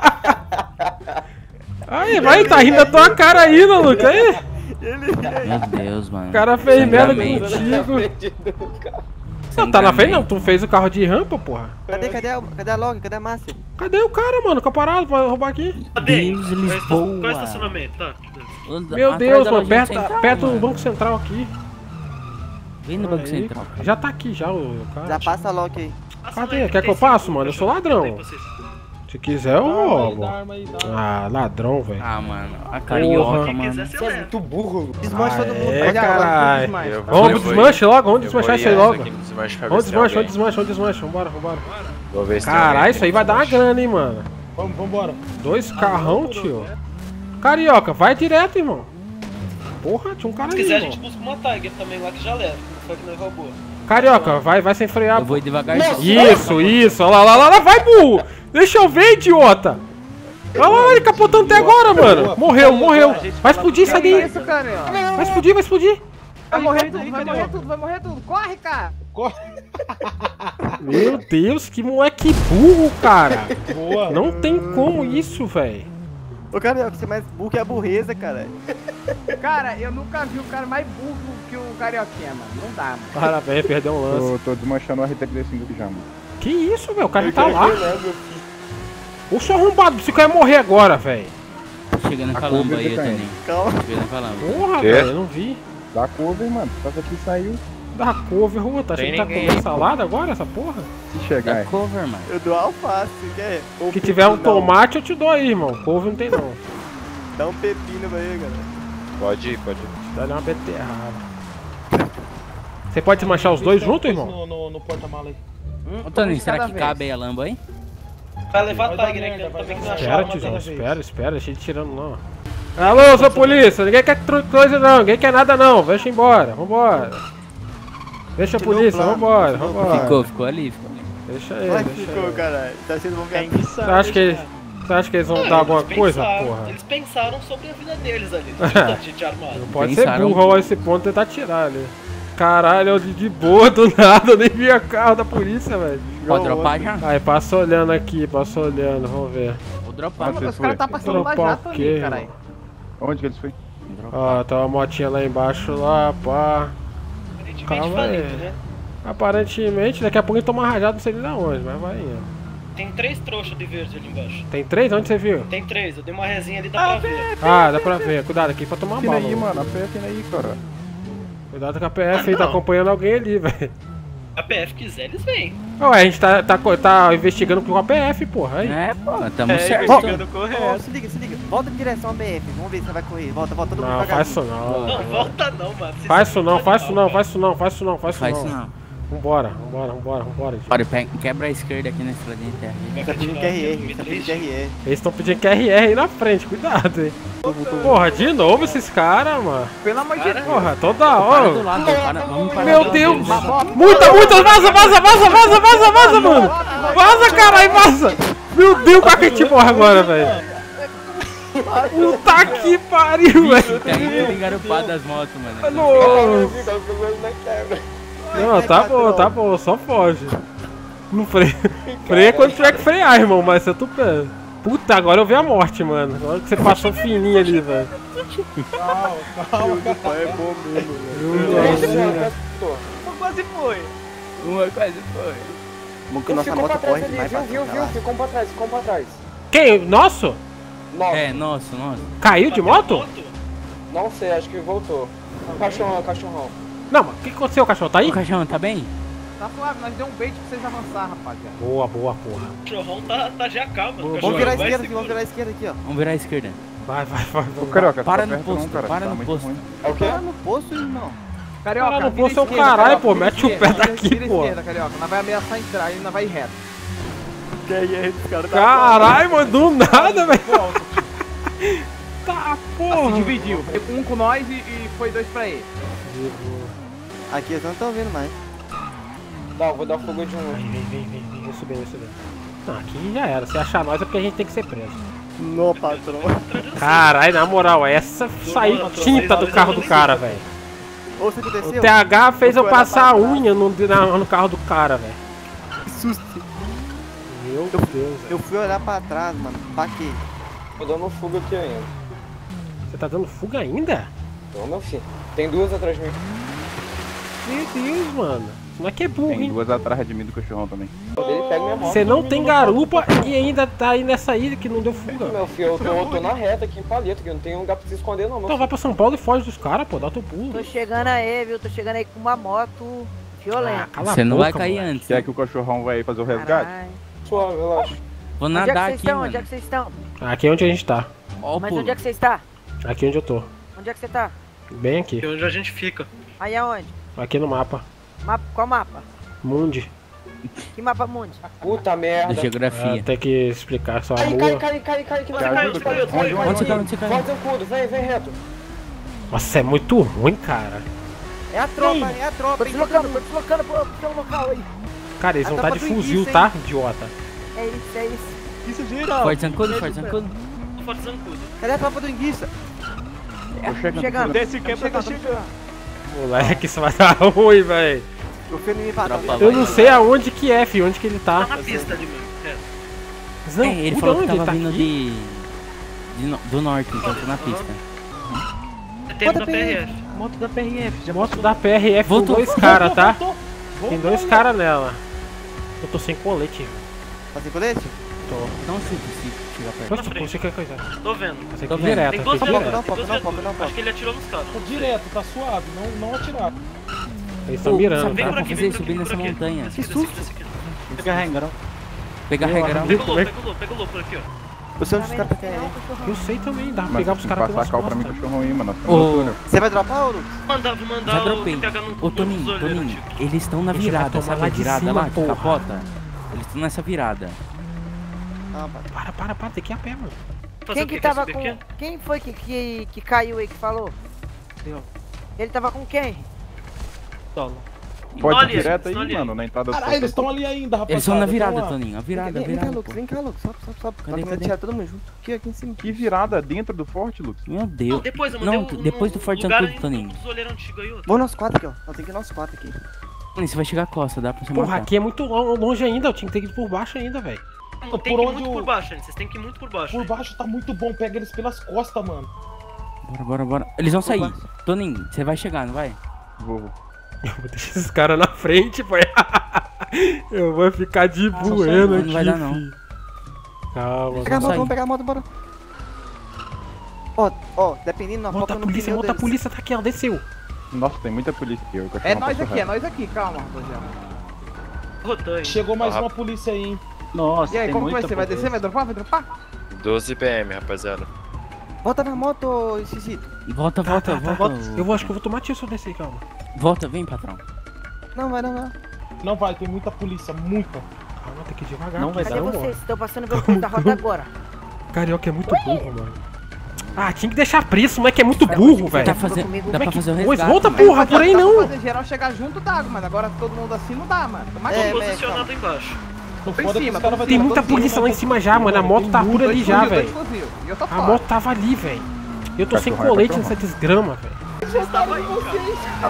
Aí, vai, tá rindo da tua cara ainda, Lucas. Aí. Meu Deus, mano. O cara fez merda Sinceramente. contigo. Não, tá na frente não, tu fez o carro de rampa, porra. Cadê, cadê a, cadê a log, cadê a Márcia? Cadê o cara, mano? Fica parado pra roubar aqui. Cadê? Deus, Qual é o esta- Lisboa. Qual é o estacionamento? Tá. Meu Atrás Deus, da mano, lojinha perto, central, perto do mano. Banco Central aqui. Vem no Banco Aí, Central. já tá aqui já o cara. Já passa a log aí. Cadê? Quer que eu passe, mano? Eu sou ladrão. Se quiser, eu roubo. Ah, ladrão, velho. Ah, mano. A carioca, Porra. mano. Você é muito burro. Desmancha todo mundo. É, Cadê a log? caralho. Desmancha. Eu vou- Vamos eu vou desmanche ir- logo, vamos eu vou desmanchar ir isso aí antes logo. aqui no desmanche pra ver Vamos se tem desmanche, vamos alguém. desmanche, vamos desmanche, vambora, vambora. Vou ver se tem Caralho, alguém isso aí aqui vai no dar uma desmanche. grana, hein, mano. Vamos, vambora. Dois carrão, tio. Carioca, vai direto, irmão. porra, tinha um cara Se ali, quiser, a irmão. gente busca uma Tiger também lá que já leva. Não foi que nós roubou. Carioca, vai, vai sem frear. Eu vou devagar. Isso, isso. Olha lá, lá, lá, lá, vai, burro. Deixa eu ver, idiota. Olha lá, ele capotando até agora, mano. Morreu, morreu. Vai explodir, sai daí. isso, cara? Vai explodir, vai explodir. Vai morrer tudo, vai morrer tudo, vai morrer tudo. Corre, cara. Corre. Meu Deus, que moleque burro, cara. Boa. Não tem como isso, velho. Ô, Carioca, você é mais burro que a burreza, cara. Cara, eu nunca vi um cara mais burro que o Carioquinha, mano. Não dá, mano. Parabéns, perdeu um lance. Tô, tô desmanchando o R T P cinco aqui já, mano. Que isso, velho? O cara tá lá. Ô, seu arrombado, você quer morrer agora, velho. Chegando na calamba aí, Toninho. Calma. Chegando na calamba. Porra, velho, eu não vi. Dá cover, mano. Só aqui saiu. Dá cover, rua. Tá achando que tá comendo salada agora, essa porra? Se chegar, é. Cover, mano. Eu dou alface, quer? Se tiver um tomate, eu te dou aí, irmão. Couve não tem, não. Dá um pepino aí, galera. Pode ir, pode ir. Dá uma beterraba. Você pode desmanchar os dois juntos, irmão? No, no, no porta-mala aí. Ô, Toninho, será que cabe aí a lamba aí? Vai levar a Tiger aqui, eu também que não Espera, achava. tizão, espera, espera. Deixa ele tirando, não. Alô, sua polícia. Ninguém quer coisa, não. Ninguém quer nada, não. Deixa embora. Vambora. Deixa a polícia, vambora, vambora. Ficou, ficou ali, ficou ali. Deixa ele, Vai, deixa ficou, ele. caralho. Tá sendo bom ver. Você acha que eles, você acha que eles vão Não, dar alguma eles coisa, pensaram- porra? Eles pensaram sobre a vida deles ali. Não tinha tanta gente armada. Não pode Pensaram- ser burro a esse ponto e tentar tirar ali. Caralho, eu de, de boa, do nada, eu nem vi a carro da polícia, velho. Pode dropar já? Aí, passa olhando aqui, passa olhando, vamos ver. Vou dropar. Onde Os vocês caras tá foi? passando lá Dropar já, o quê, Toninho, caralho. irmão? Onde que eles foi? Ó, tá uma motinha lá embaixo, lá, pá. Aparentemente Calma falido, aí. né? Aparentemente, daqui a pouco ele toma rajado, não sei de onde, mas vai indo. Tem três trouxas de verde ali embaixo. Tem três? Onde você viu? Tem três, eu dei uma resinha ali, dá pra ver. Ah, dá pra ver. Cuidado aqui pra tomar Aqui bala. aí, mano. mano. A P F aí, cara. Cuidado com a P F aí, Ah, tá não. acompanhando alguém ali, velho. A P F quiser, eles vêm. Ué, a gente tá, tá, co- tá investigando com a P F, porra. Aí. É, pô, tamo certo. Investigando Ó, se liga, se liga. Volta em direção ao B F. Vamos ver se você vai correr. Volta, volta, todo mundo Não, faz isso devagarzinho. não. Não, volta não, mano. Vocês Faz são isso não, de faz isso animal, não, faz isso não, faz isso não, faz isso Faz não. isso não. Vambora, vambora, vambora, vambora. gente. Olha, pega- quebra a esquerda aqui na estradinha de terra. Tá pedindo Q R R, tá pedindo Q R R. Eles estão pedindo Q R R aí na frente, cuidado, hein. Porra, de novo esses caras, mano. Pelo amor de Deus. Porra, toda Para do hora. lado, para, vamos parar Meu do lado Deus! deles. Muita, muita! Vaza, vaza, vaza, vaza, vaza, vaza, mano! Vaza, caralho, vaza! Meu Deus, qual que a gente morre agora, velho? Puta que pariu, velho! Tá indo engarupado das motos, mano. Nossa! Não, tá bom, tá bom, só foge. Não freia. Freia quando tiver que frear, irmão, mas você tu pé. Puta, agora eu vi a morte, mano. Agora que você passou fininho ali, velho. Calma, calma. É bom mesmo, velho. Quase foi. Uma quase foi. Bom que nossa moto corre demais pra Viu, viu, ficou pra trás, ficou pra trás. Quem? Nosso? Nossa, É, nosso, nosso. Caiu de moto? não sei, acho que voltou. Cachorrão, cachorrão. Não, mas o que aconteceu, cachorro? Tá aí? O cachorro tá bem? Tá suave, nós deu um bait pra vocês avançar, rapaziada. Boa, boa, porra. O cachorrão tá, tá já calma. O Vamos cachorrão virar a vai esquerda aqui, seguro. vamos virar a esquerda aqui, ó. Vamos virar à esquerda. Vai, vai, vai. Ô, Carioca, Para tá no perto posto, não, cara. para Tá no muito posto. ruim. É o quê? Tá no poço, irmão. Carioca, Cara, não vira posso ser o esquerda, caralho, Carioca, pô. vira Mete o pé esquerda, daqui, vira pô. esquerda, Carioca. Nós vai ameaçar entrar e nós vai reto. Q R R dos caras tá Caralho, mano, do nada, velho. Tá, porra. Se dividiu. Foi um com nós e, e foi dois pra ele. Aqui eles não estão vendo mais. Não, vou dar fogo de um. Vem, vem, vem, vem, vem. Vou subir, vou subir. Não, aqui já era. Se achar nós é porque a gente tem que ser preso. No patrão. Caralho, na moral, essa saiu tinta do carro do cara, velho. Ô, você aconteceu? O T H fez eu fui olhar passar a pra trás. unha no, na- no carro do cara, velho. Que susto. Meu Deus, velho. Eu fui olhar pra trás, mano. Pra quê? Tô dando fogo aqui ainda. Você tá dando fuga ainda? Tô, meu filho. Tem duas atrás de mim. Meu Deus, mano. Não é que é burro, Tem hein? duas atrás de mim do cachorrão também. Ele pega minha moto. Você não tem garupa e ainda tá aí nessa ilha que não deu fuga. Meu filho, eu tô, eu tô na reta aqui em Palito, que não tem lugar pra se esconder não, meu Então filho. vai pra São Paulo e foge dos caras, pô. Dá teu pulo. Tô chegando aí, viu? Tô chegando aí com uma moto violenta. Cala Você a não boca, vai cair moleque. antes. Quer que o cachorrão vai fazer o resgate? Caralho. Suave, relaxa. Vou Onde é que nadar vocês aqui, estão? mano. Onde é que vocês estão? Aqui é onde a gente tá. Ó o Mas pulo. onde é que você está? Aqui onde eu tô. Onde é que você tá? Bem aqui. E onde a gente fica? Aí aonde? Aqui no mapa. Mapa, qual mapa? Mundi. Que mapa mundo? Puta merda. Da geografia. Ah, tem que explicar só a Cai, rua. cai, cai, cai, cai, que nós Quer cai, ajuda, cai, cara? cai, Onde você caiu? Onde você caiu? Volta o cudo, vem, vem reto. Nossa, é muito ruim, cara. É a tropa, é a tropa. Tô deslocando, tô deslocando pro seu local aí. Cara, eles vão estar de fuzil, tá, idiota? É isso, é isso. Isso gira. Forte zancudo, forte zancudo. Forte zancudo. Cadê a tropa do enguiça? Tô chegando. chegando. Desse quebra tá chegando. Moleque, isso vai dar ruim, velho. Eu não sei aonde que é, filho, onde que ele tá. Tá na pista ali mesmo. É. Não, é, ele falou que tava tá vindo aqui? de, de no, do norte, então tá na pista. Tem da P R F. Moto da P R F. Já moto da P R F voltou, com dois caras, tá? Voltou, voltou. Tem dois caras nela. Eu tô sem colete. Tá sem colete? Tô. Não sei se chegar perto. Poxa, você quer coisa? Tô vendo. Você Tô aqui vendo. direto, Tem aqui duas direto. vezes. Não, Tem duas não, vezes. não, não, não. Acho que ele atirou nos caras. Tá direto, tá suave, não, não atirar. Eles estão mirando, Sabe o que tá? dá pra fazer? Subir nessa montanha. Que susto. Pega regrão. Pegar regrão. Pega o lobo, pega o lobo, pega o lobo por aqui, ó. Eu sei onde os caras querem. Eu sei também, dá pra Mas pegar os se caras passar pelas cal pra mim, costas. cachorro aí, mano. Ô, Você vai dropar, Ouro? Mandar, vou mandar já o dropei. pegar no Ô, Toninho, Toninho, eles estão na A gente vai virada, tomar sabe lá a de virada cima, lá de porra. capota? Eles estão nessa virada. Ah, pai. Para, para, para, tem que ir a pé, mano. Fazer Quem o que quê? tava Quer com... subir aqui? Quem foi que, que, que caiu aí que falou? Eu. Ele tava com quem? Solo. Pode Olha, ir direto aí, olha. mano, na entrada Caralho, eles estão ali ainda, rapaziada. Eles estão na tão virada, lá. Toninho. A virada, a Vem, vem cá, virada. Lucas, pô. vem cá, Lucas. Sobe, sobe, sobe. Cadê, Nós vamos cadê? tirar todo mundo junto. Aqui, aqui em cima. Que virada dentro do forte, Lucas? Meu Não, Deus. depois eu Não, mandei um- depois do um Forte lugar Zancudo, em- Toninho. dos olheiros antigos aí, ó. Vamos nós quatro aqui, ó. Nós tem que ir nós quatro aqui. Toninho, você vai chegar a costa, dá pra você Porra, matar. aqui é muito lo- longe ainda, eu tinha que ter ido por baixo ainda, velho. Não, tem Por que ir onde muito o- por baixo, gente. Vocês têm que ir muito por baixo. Por baixo tá muito bom, pega eles pelas costas, mano. Bora, bora, bora. Eles vão sair. Toninho, você vai chegar, não vai? Vou, vou. Eu vou deixar esses caras na frente, pai. Eu vou ficar de bueno aqui, Não vai dar, não. filho. Calma, Pega a vamos moto, sair. vamos pegar a moto, bora. Ó, ó, dependendo da Volta foca a no polícia, pneu volta a deles. polícia, tá aqui, ó, desceu. Nossa, tem muita polícia aqui. O cachorro É não nós passou aqui, é reto. nós aqui, calma, rapaziada. Rotanho. Chegou mais Ah, uma polícia aí, hein. Nossa, E aí, tem como que vai muita ser? Vai polícia. descer, vai dropar, vai dropar? doze P M, rapaziada. Volta na moto, Xixito. Volta, volta, Tá, tá, volta. tá. Eu vou, acho que eu vou tomar tiro se eu descer, calma. Volta, vem, patrão. Não, vai, não, vai. Não vai, tem muita polícia, muita. Calma, tem que ir devagar. Não vai aqui, Cadê senão vocês? morre. Estão passando pelo ponto da rota agora. Carioca é muito burro, mano. Ah, tinha que deixar preso, o moleque é muito burro, velho. Tá fazendo, dá pra fazer o Pois resgate. volta, mano. porra, por aí Dá pra não. fazer geral chegar junto da água, mas agora todo mundo assim não dá, mano. Mas É, Tô mas, posicionado calma. embaixo. O Tô em foda é que cima, os caras tô vai Tem ter muita todo mundo polícia lá em na cima já, mano. A moto tá por ali já, velho. E eu tô A fora. moto tava ali, velho. Eu tô sem Cachorrão é colete cachorrão. nessa desgrama, velho. Vocês estavam aí, cara.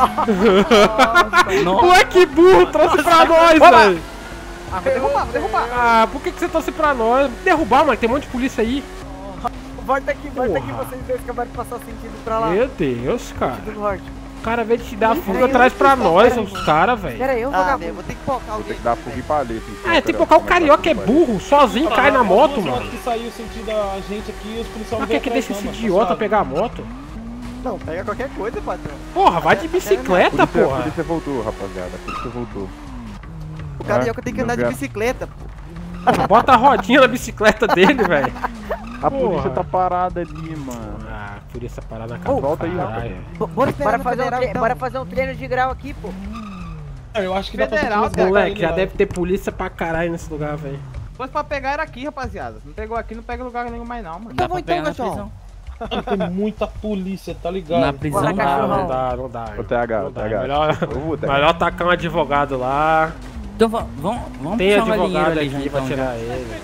Nossa. Moleque burro, trouxe pra nós, velho. Ah, vou derrubar, vou derrubar. Ah, por que, que você trouxe pra nós? Derrubar, mano, tem um monte de polícia aí. Volta aqui, volta aqui, Porra. vocês dois acabaram de passar sentido pra lá. Meu Deus, cara. Sentido norte. O cara veio te dar Pera fuga aí, traz eu pra vou nós, pera os caras, velho. Pera aí, eu vou Ah, vagabundo. velho, vou ter que focar o Tem que dar fuga e paleta. então, É, tem que colocar o carioca é burro, sozinho cai na moto, Duas mano. motos que saiu sentido a gente aqui, os policiais Pra não que vêm que atrás deixa não, esse mano, tá idiota suave. pegar a moto? Não, pega qualquer coisa, patrão. Porra, vai de bicicleta, A polícia, a porra. polícia voltou, rapaziada. A polícia voltou. O carioca tem que não andar de vê- bicicleta, pô. Porra, bota a rodinha na bicicleta dele, velho. A Porra. polícia tá parada ali, mano. Ah, polícia parada na Ô, casa. volta aí, caralho. rapaz. B- Bora esperar Bora no fazer, um federal, tre- então. bora fazer um treino de grau aqui, pô. É, eu acho que dá pra Federal, gente resgatar Moleque, ele já lá. deve ter polícia pra caralho nesse lugar, velho. Se fosse pra pegar era aqui, rapaziada. Se não pegou aqui, não pega lugar nenhum mais não, mano. Dá Tá bom pra pegar então, na cachorro. prisão. Tem muita polícia, tá ligado? Na prisão Bora, dá, cachorrão. Não velho. dá, não dá. O T H, Não o dá. T H. Melhor, Ô, T H. melhor tacar um advogado lá. Então va- vamos, vamos Tem puxar um galinheiro advogado ali já aqui pra então. tirar Já. ele.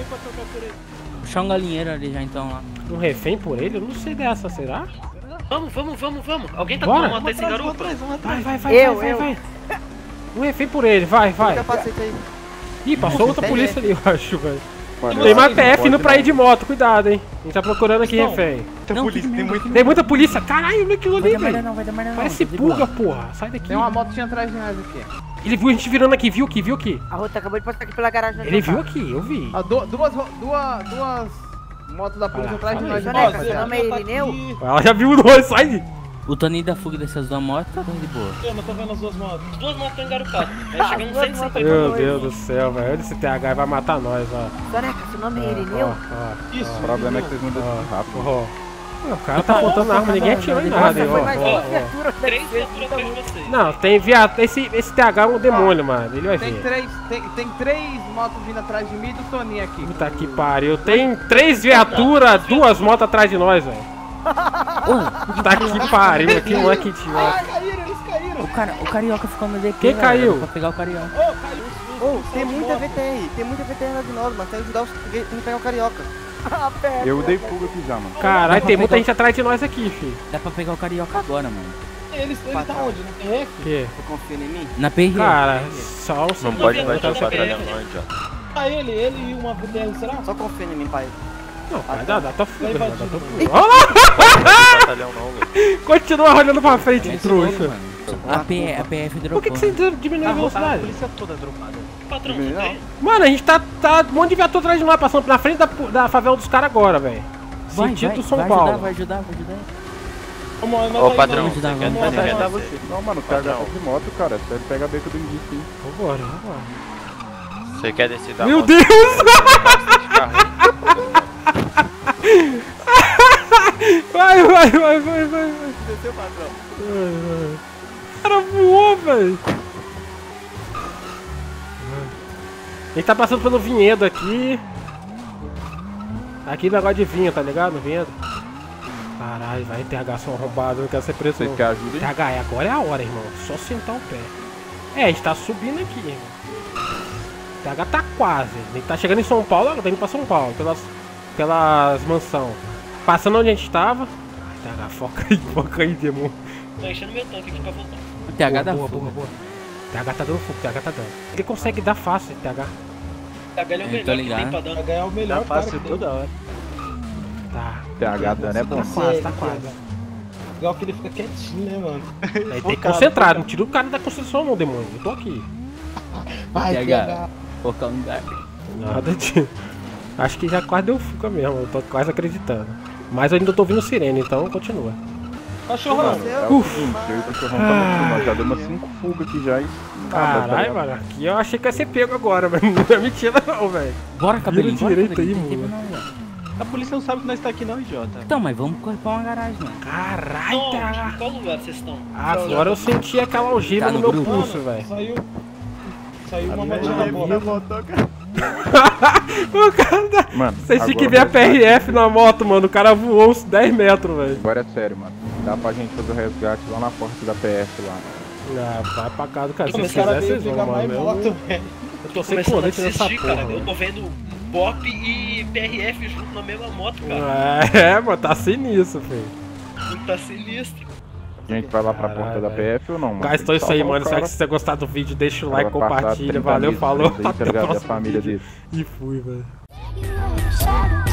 Puxar um galinheiro ali já então lá. Um refém por ele? Eu não sei dessa, será? Vamos, vamos, vamos, vamos. Alguém tá Bora. com uma moto aí sem garupa? Vai, vai, vai, Eu, vai, eu. vai, vai. Um refém por ele, vai, vai. Capacete aí. Ih, passou outra Tem, polícia ali, eu acho, velho. Mano, Tem mais não P F indo pode, pra ir não. de moto, cuidado, hein. A gente tá procurando aqui Não. refém. Tem Não, polícia, que tem merda, muito. Tem muita polícia, caralho, olha aquilo Vai ali, dar merda velho. não, vai dar merda não. Parece tá de boa. pulga, porra. Sai daqui. Tem uma motinha atrás de nós aqui. Ele viu a gente virando aqui, viu aqui, viu aqui. A rota acabou de passar aqui pela garagem. Ele viu aqui, eu vi. Ah, du- duas, ro- duas, duas motos da polícia Ah, atrás de fala nós. aí. de Ó, moto, Soneca, seu rapaziada. nome é tá Irineu? aqui. Ela já viu nós, sai. O Toninho da fuga dessas duas motos tá de boa. Eu não tô vendo as duas motos. As duas motos estão engarupadas. Aí chegamos duas cento e cinquenta. Meu Deus do céu, velho. Olha esse T H vai matar nós, ó. Soneca, seu nome é Ó, Irineu? ó, Isso, O problema é que vocês mudam ó, rápido. ó. O cara tá apontando a arma, ninguém atirou em nada, hein, Nossa, foi mais ó, uma ó, ó. viatura. Três viaturas atrás de vocês. Não, tem viado. Esse, esse T H é um demônio, mano. Ele vai Tem ver. três, tem, tem três motos vindo atrás de mim e do Toninho aqui. Puta que pariu. Tem três viaturas, duas motos atrás de nós, velho. Tá que pariu, que moleque idiota. Ah, caíram, eles caíram. O, cara, o carioca ficou no D Q. Quem caiu? Pra pegar o carioca. Ô, caiu. Ô, tem muita V T R, tem muita V T R na de nós, mas tem que ajudar os tem que pegar o carioca. Eu dei fuga aqui já, mano. Caralho, tem muita gente atrás de nós aqui, filho. Dá pra pegar o carioca agora, mano. Eles eles tá onde? No P F? Que? Você confia em mim? Na P R. Cara, só o Não pode mais estar atrapalhando nós já. Ah, ele, ele e uma V T R, será? Só confia em mim, pai. Não, vai dar, dá tua fuga, Vai dá tua invadindo, fuga. Olha lá! Batalhão não, velho. Continua olhando pra frente, trouxa. A, P, a P F dropou. Por que, que você diminuiu a velocidade? A polícia toda dropada. Patrão, não tem? Mano, a gente tá, tá um monte de viatura atrás de nós, passando na frente da, da favela dos caras agora, velho. Vai, Sentido vai, São vai Paulo. Ajudar, vai ajudar, vai ajudar. Vamos, Ô, padrão, Vamos ajudar, você quer vamos você quer ajudar. descer? Não, mano, o cara tá de moto, cara. Você pega a beca do indício, sim. Vambora, vambora. Você quer descer da Meu moto? Deus! Vai, vai, vai, vai, vai, vai. Desceu, patrão. O cara voou, velho. A gente tá passando pelo vinhedo aqui. Aqui negócio de vinho, tá ligado? Vinhedo. Caralho, vai T H só arrombado, não quero ser preso. Vocês querem ajuda, hein? T H, agora é a hora, irmão. Só sentar o pé. É, a gente tá subindo aqui, irmão. T H tá quase. A gente tá chegando em São Paulo, tá indo pra São Paulo, pelas, pelas mansão. Passando onde a gente tava. T H, foca aí, foca aí, demônio. Tô enchendo meu tanque aqui pra voltar. O T H dá boa, fogo. boa, boa. T H tá dando fogo, T H tá dando. Ele consegue dar fácil, T H. T H é o Eu melhor tô que ligado. tem pra dar. H é o melhor Tá cara fácil que toda hora. Tá. T H dano é bom. Tá quase, tá quase. Legal que ele fica quietinho, né, mano? Aí tem que concentrar, não tira o cara da concentração não, demônio. Eu tô aqui. Vai, T H, focar um lugar. Nada de... Acho que já quase deu fuga mesmo, eu tô quase acreditando. Mas eu ainda tô ouvindo sirene, então continua. Cachorrão. É o seguinte, eu e o cachorrão tá muito mal. Já deu umas cinco fugas aqui já e... Caralho, mano, aqui eu achei que ia ser pego agora, mas não é mentira não, velho. Bora, cabelinho, Vira bora, direito aí, cabelinho. mula. Não, velho. A polícia não sabe que nós tá aqui não, idiota. Então, mas vamos correr pra uma garagem, mano. Caralho, Não, tá. em qual lugar vocês estão? Agora eu senti aquela algema Tá no no meu grupo. pulso, velho. Saiu. Saiu uma motinha na bola. O cara tá... Mano, Vocês tinham que agora ver a P R F na moto, mano. O cara voou uns dez metros, velho. Agora é sério, mano. Dá pra gente fazer o resgate lá na porta da P F lá. Ah, vai pra casa do cara. Se Pô, vocês mas cara quiserem, veio vocês pegar vão, mais mano. moto, Eu, velho. eu tô sem Começando a colete nessa desistir, porra. cara. Eu mano. tô vendo B O P e P R F junto na mesma moto, cara. É, mano, tá sinistro, filho. Tá sinistro. A gente vai lá pra porta da P F ou não, mano? Gastou isso aí, Salvar o mano. Espero cara. que você gostar do vídeo. Deixa o Vai like, passar compartilha. trinta Valeu, mil falou. inscritos aí, tá Até o ligado? Da próximo família vídeo. dele. E fui, velho.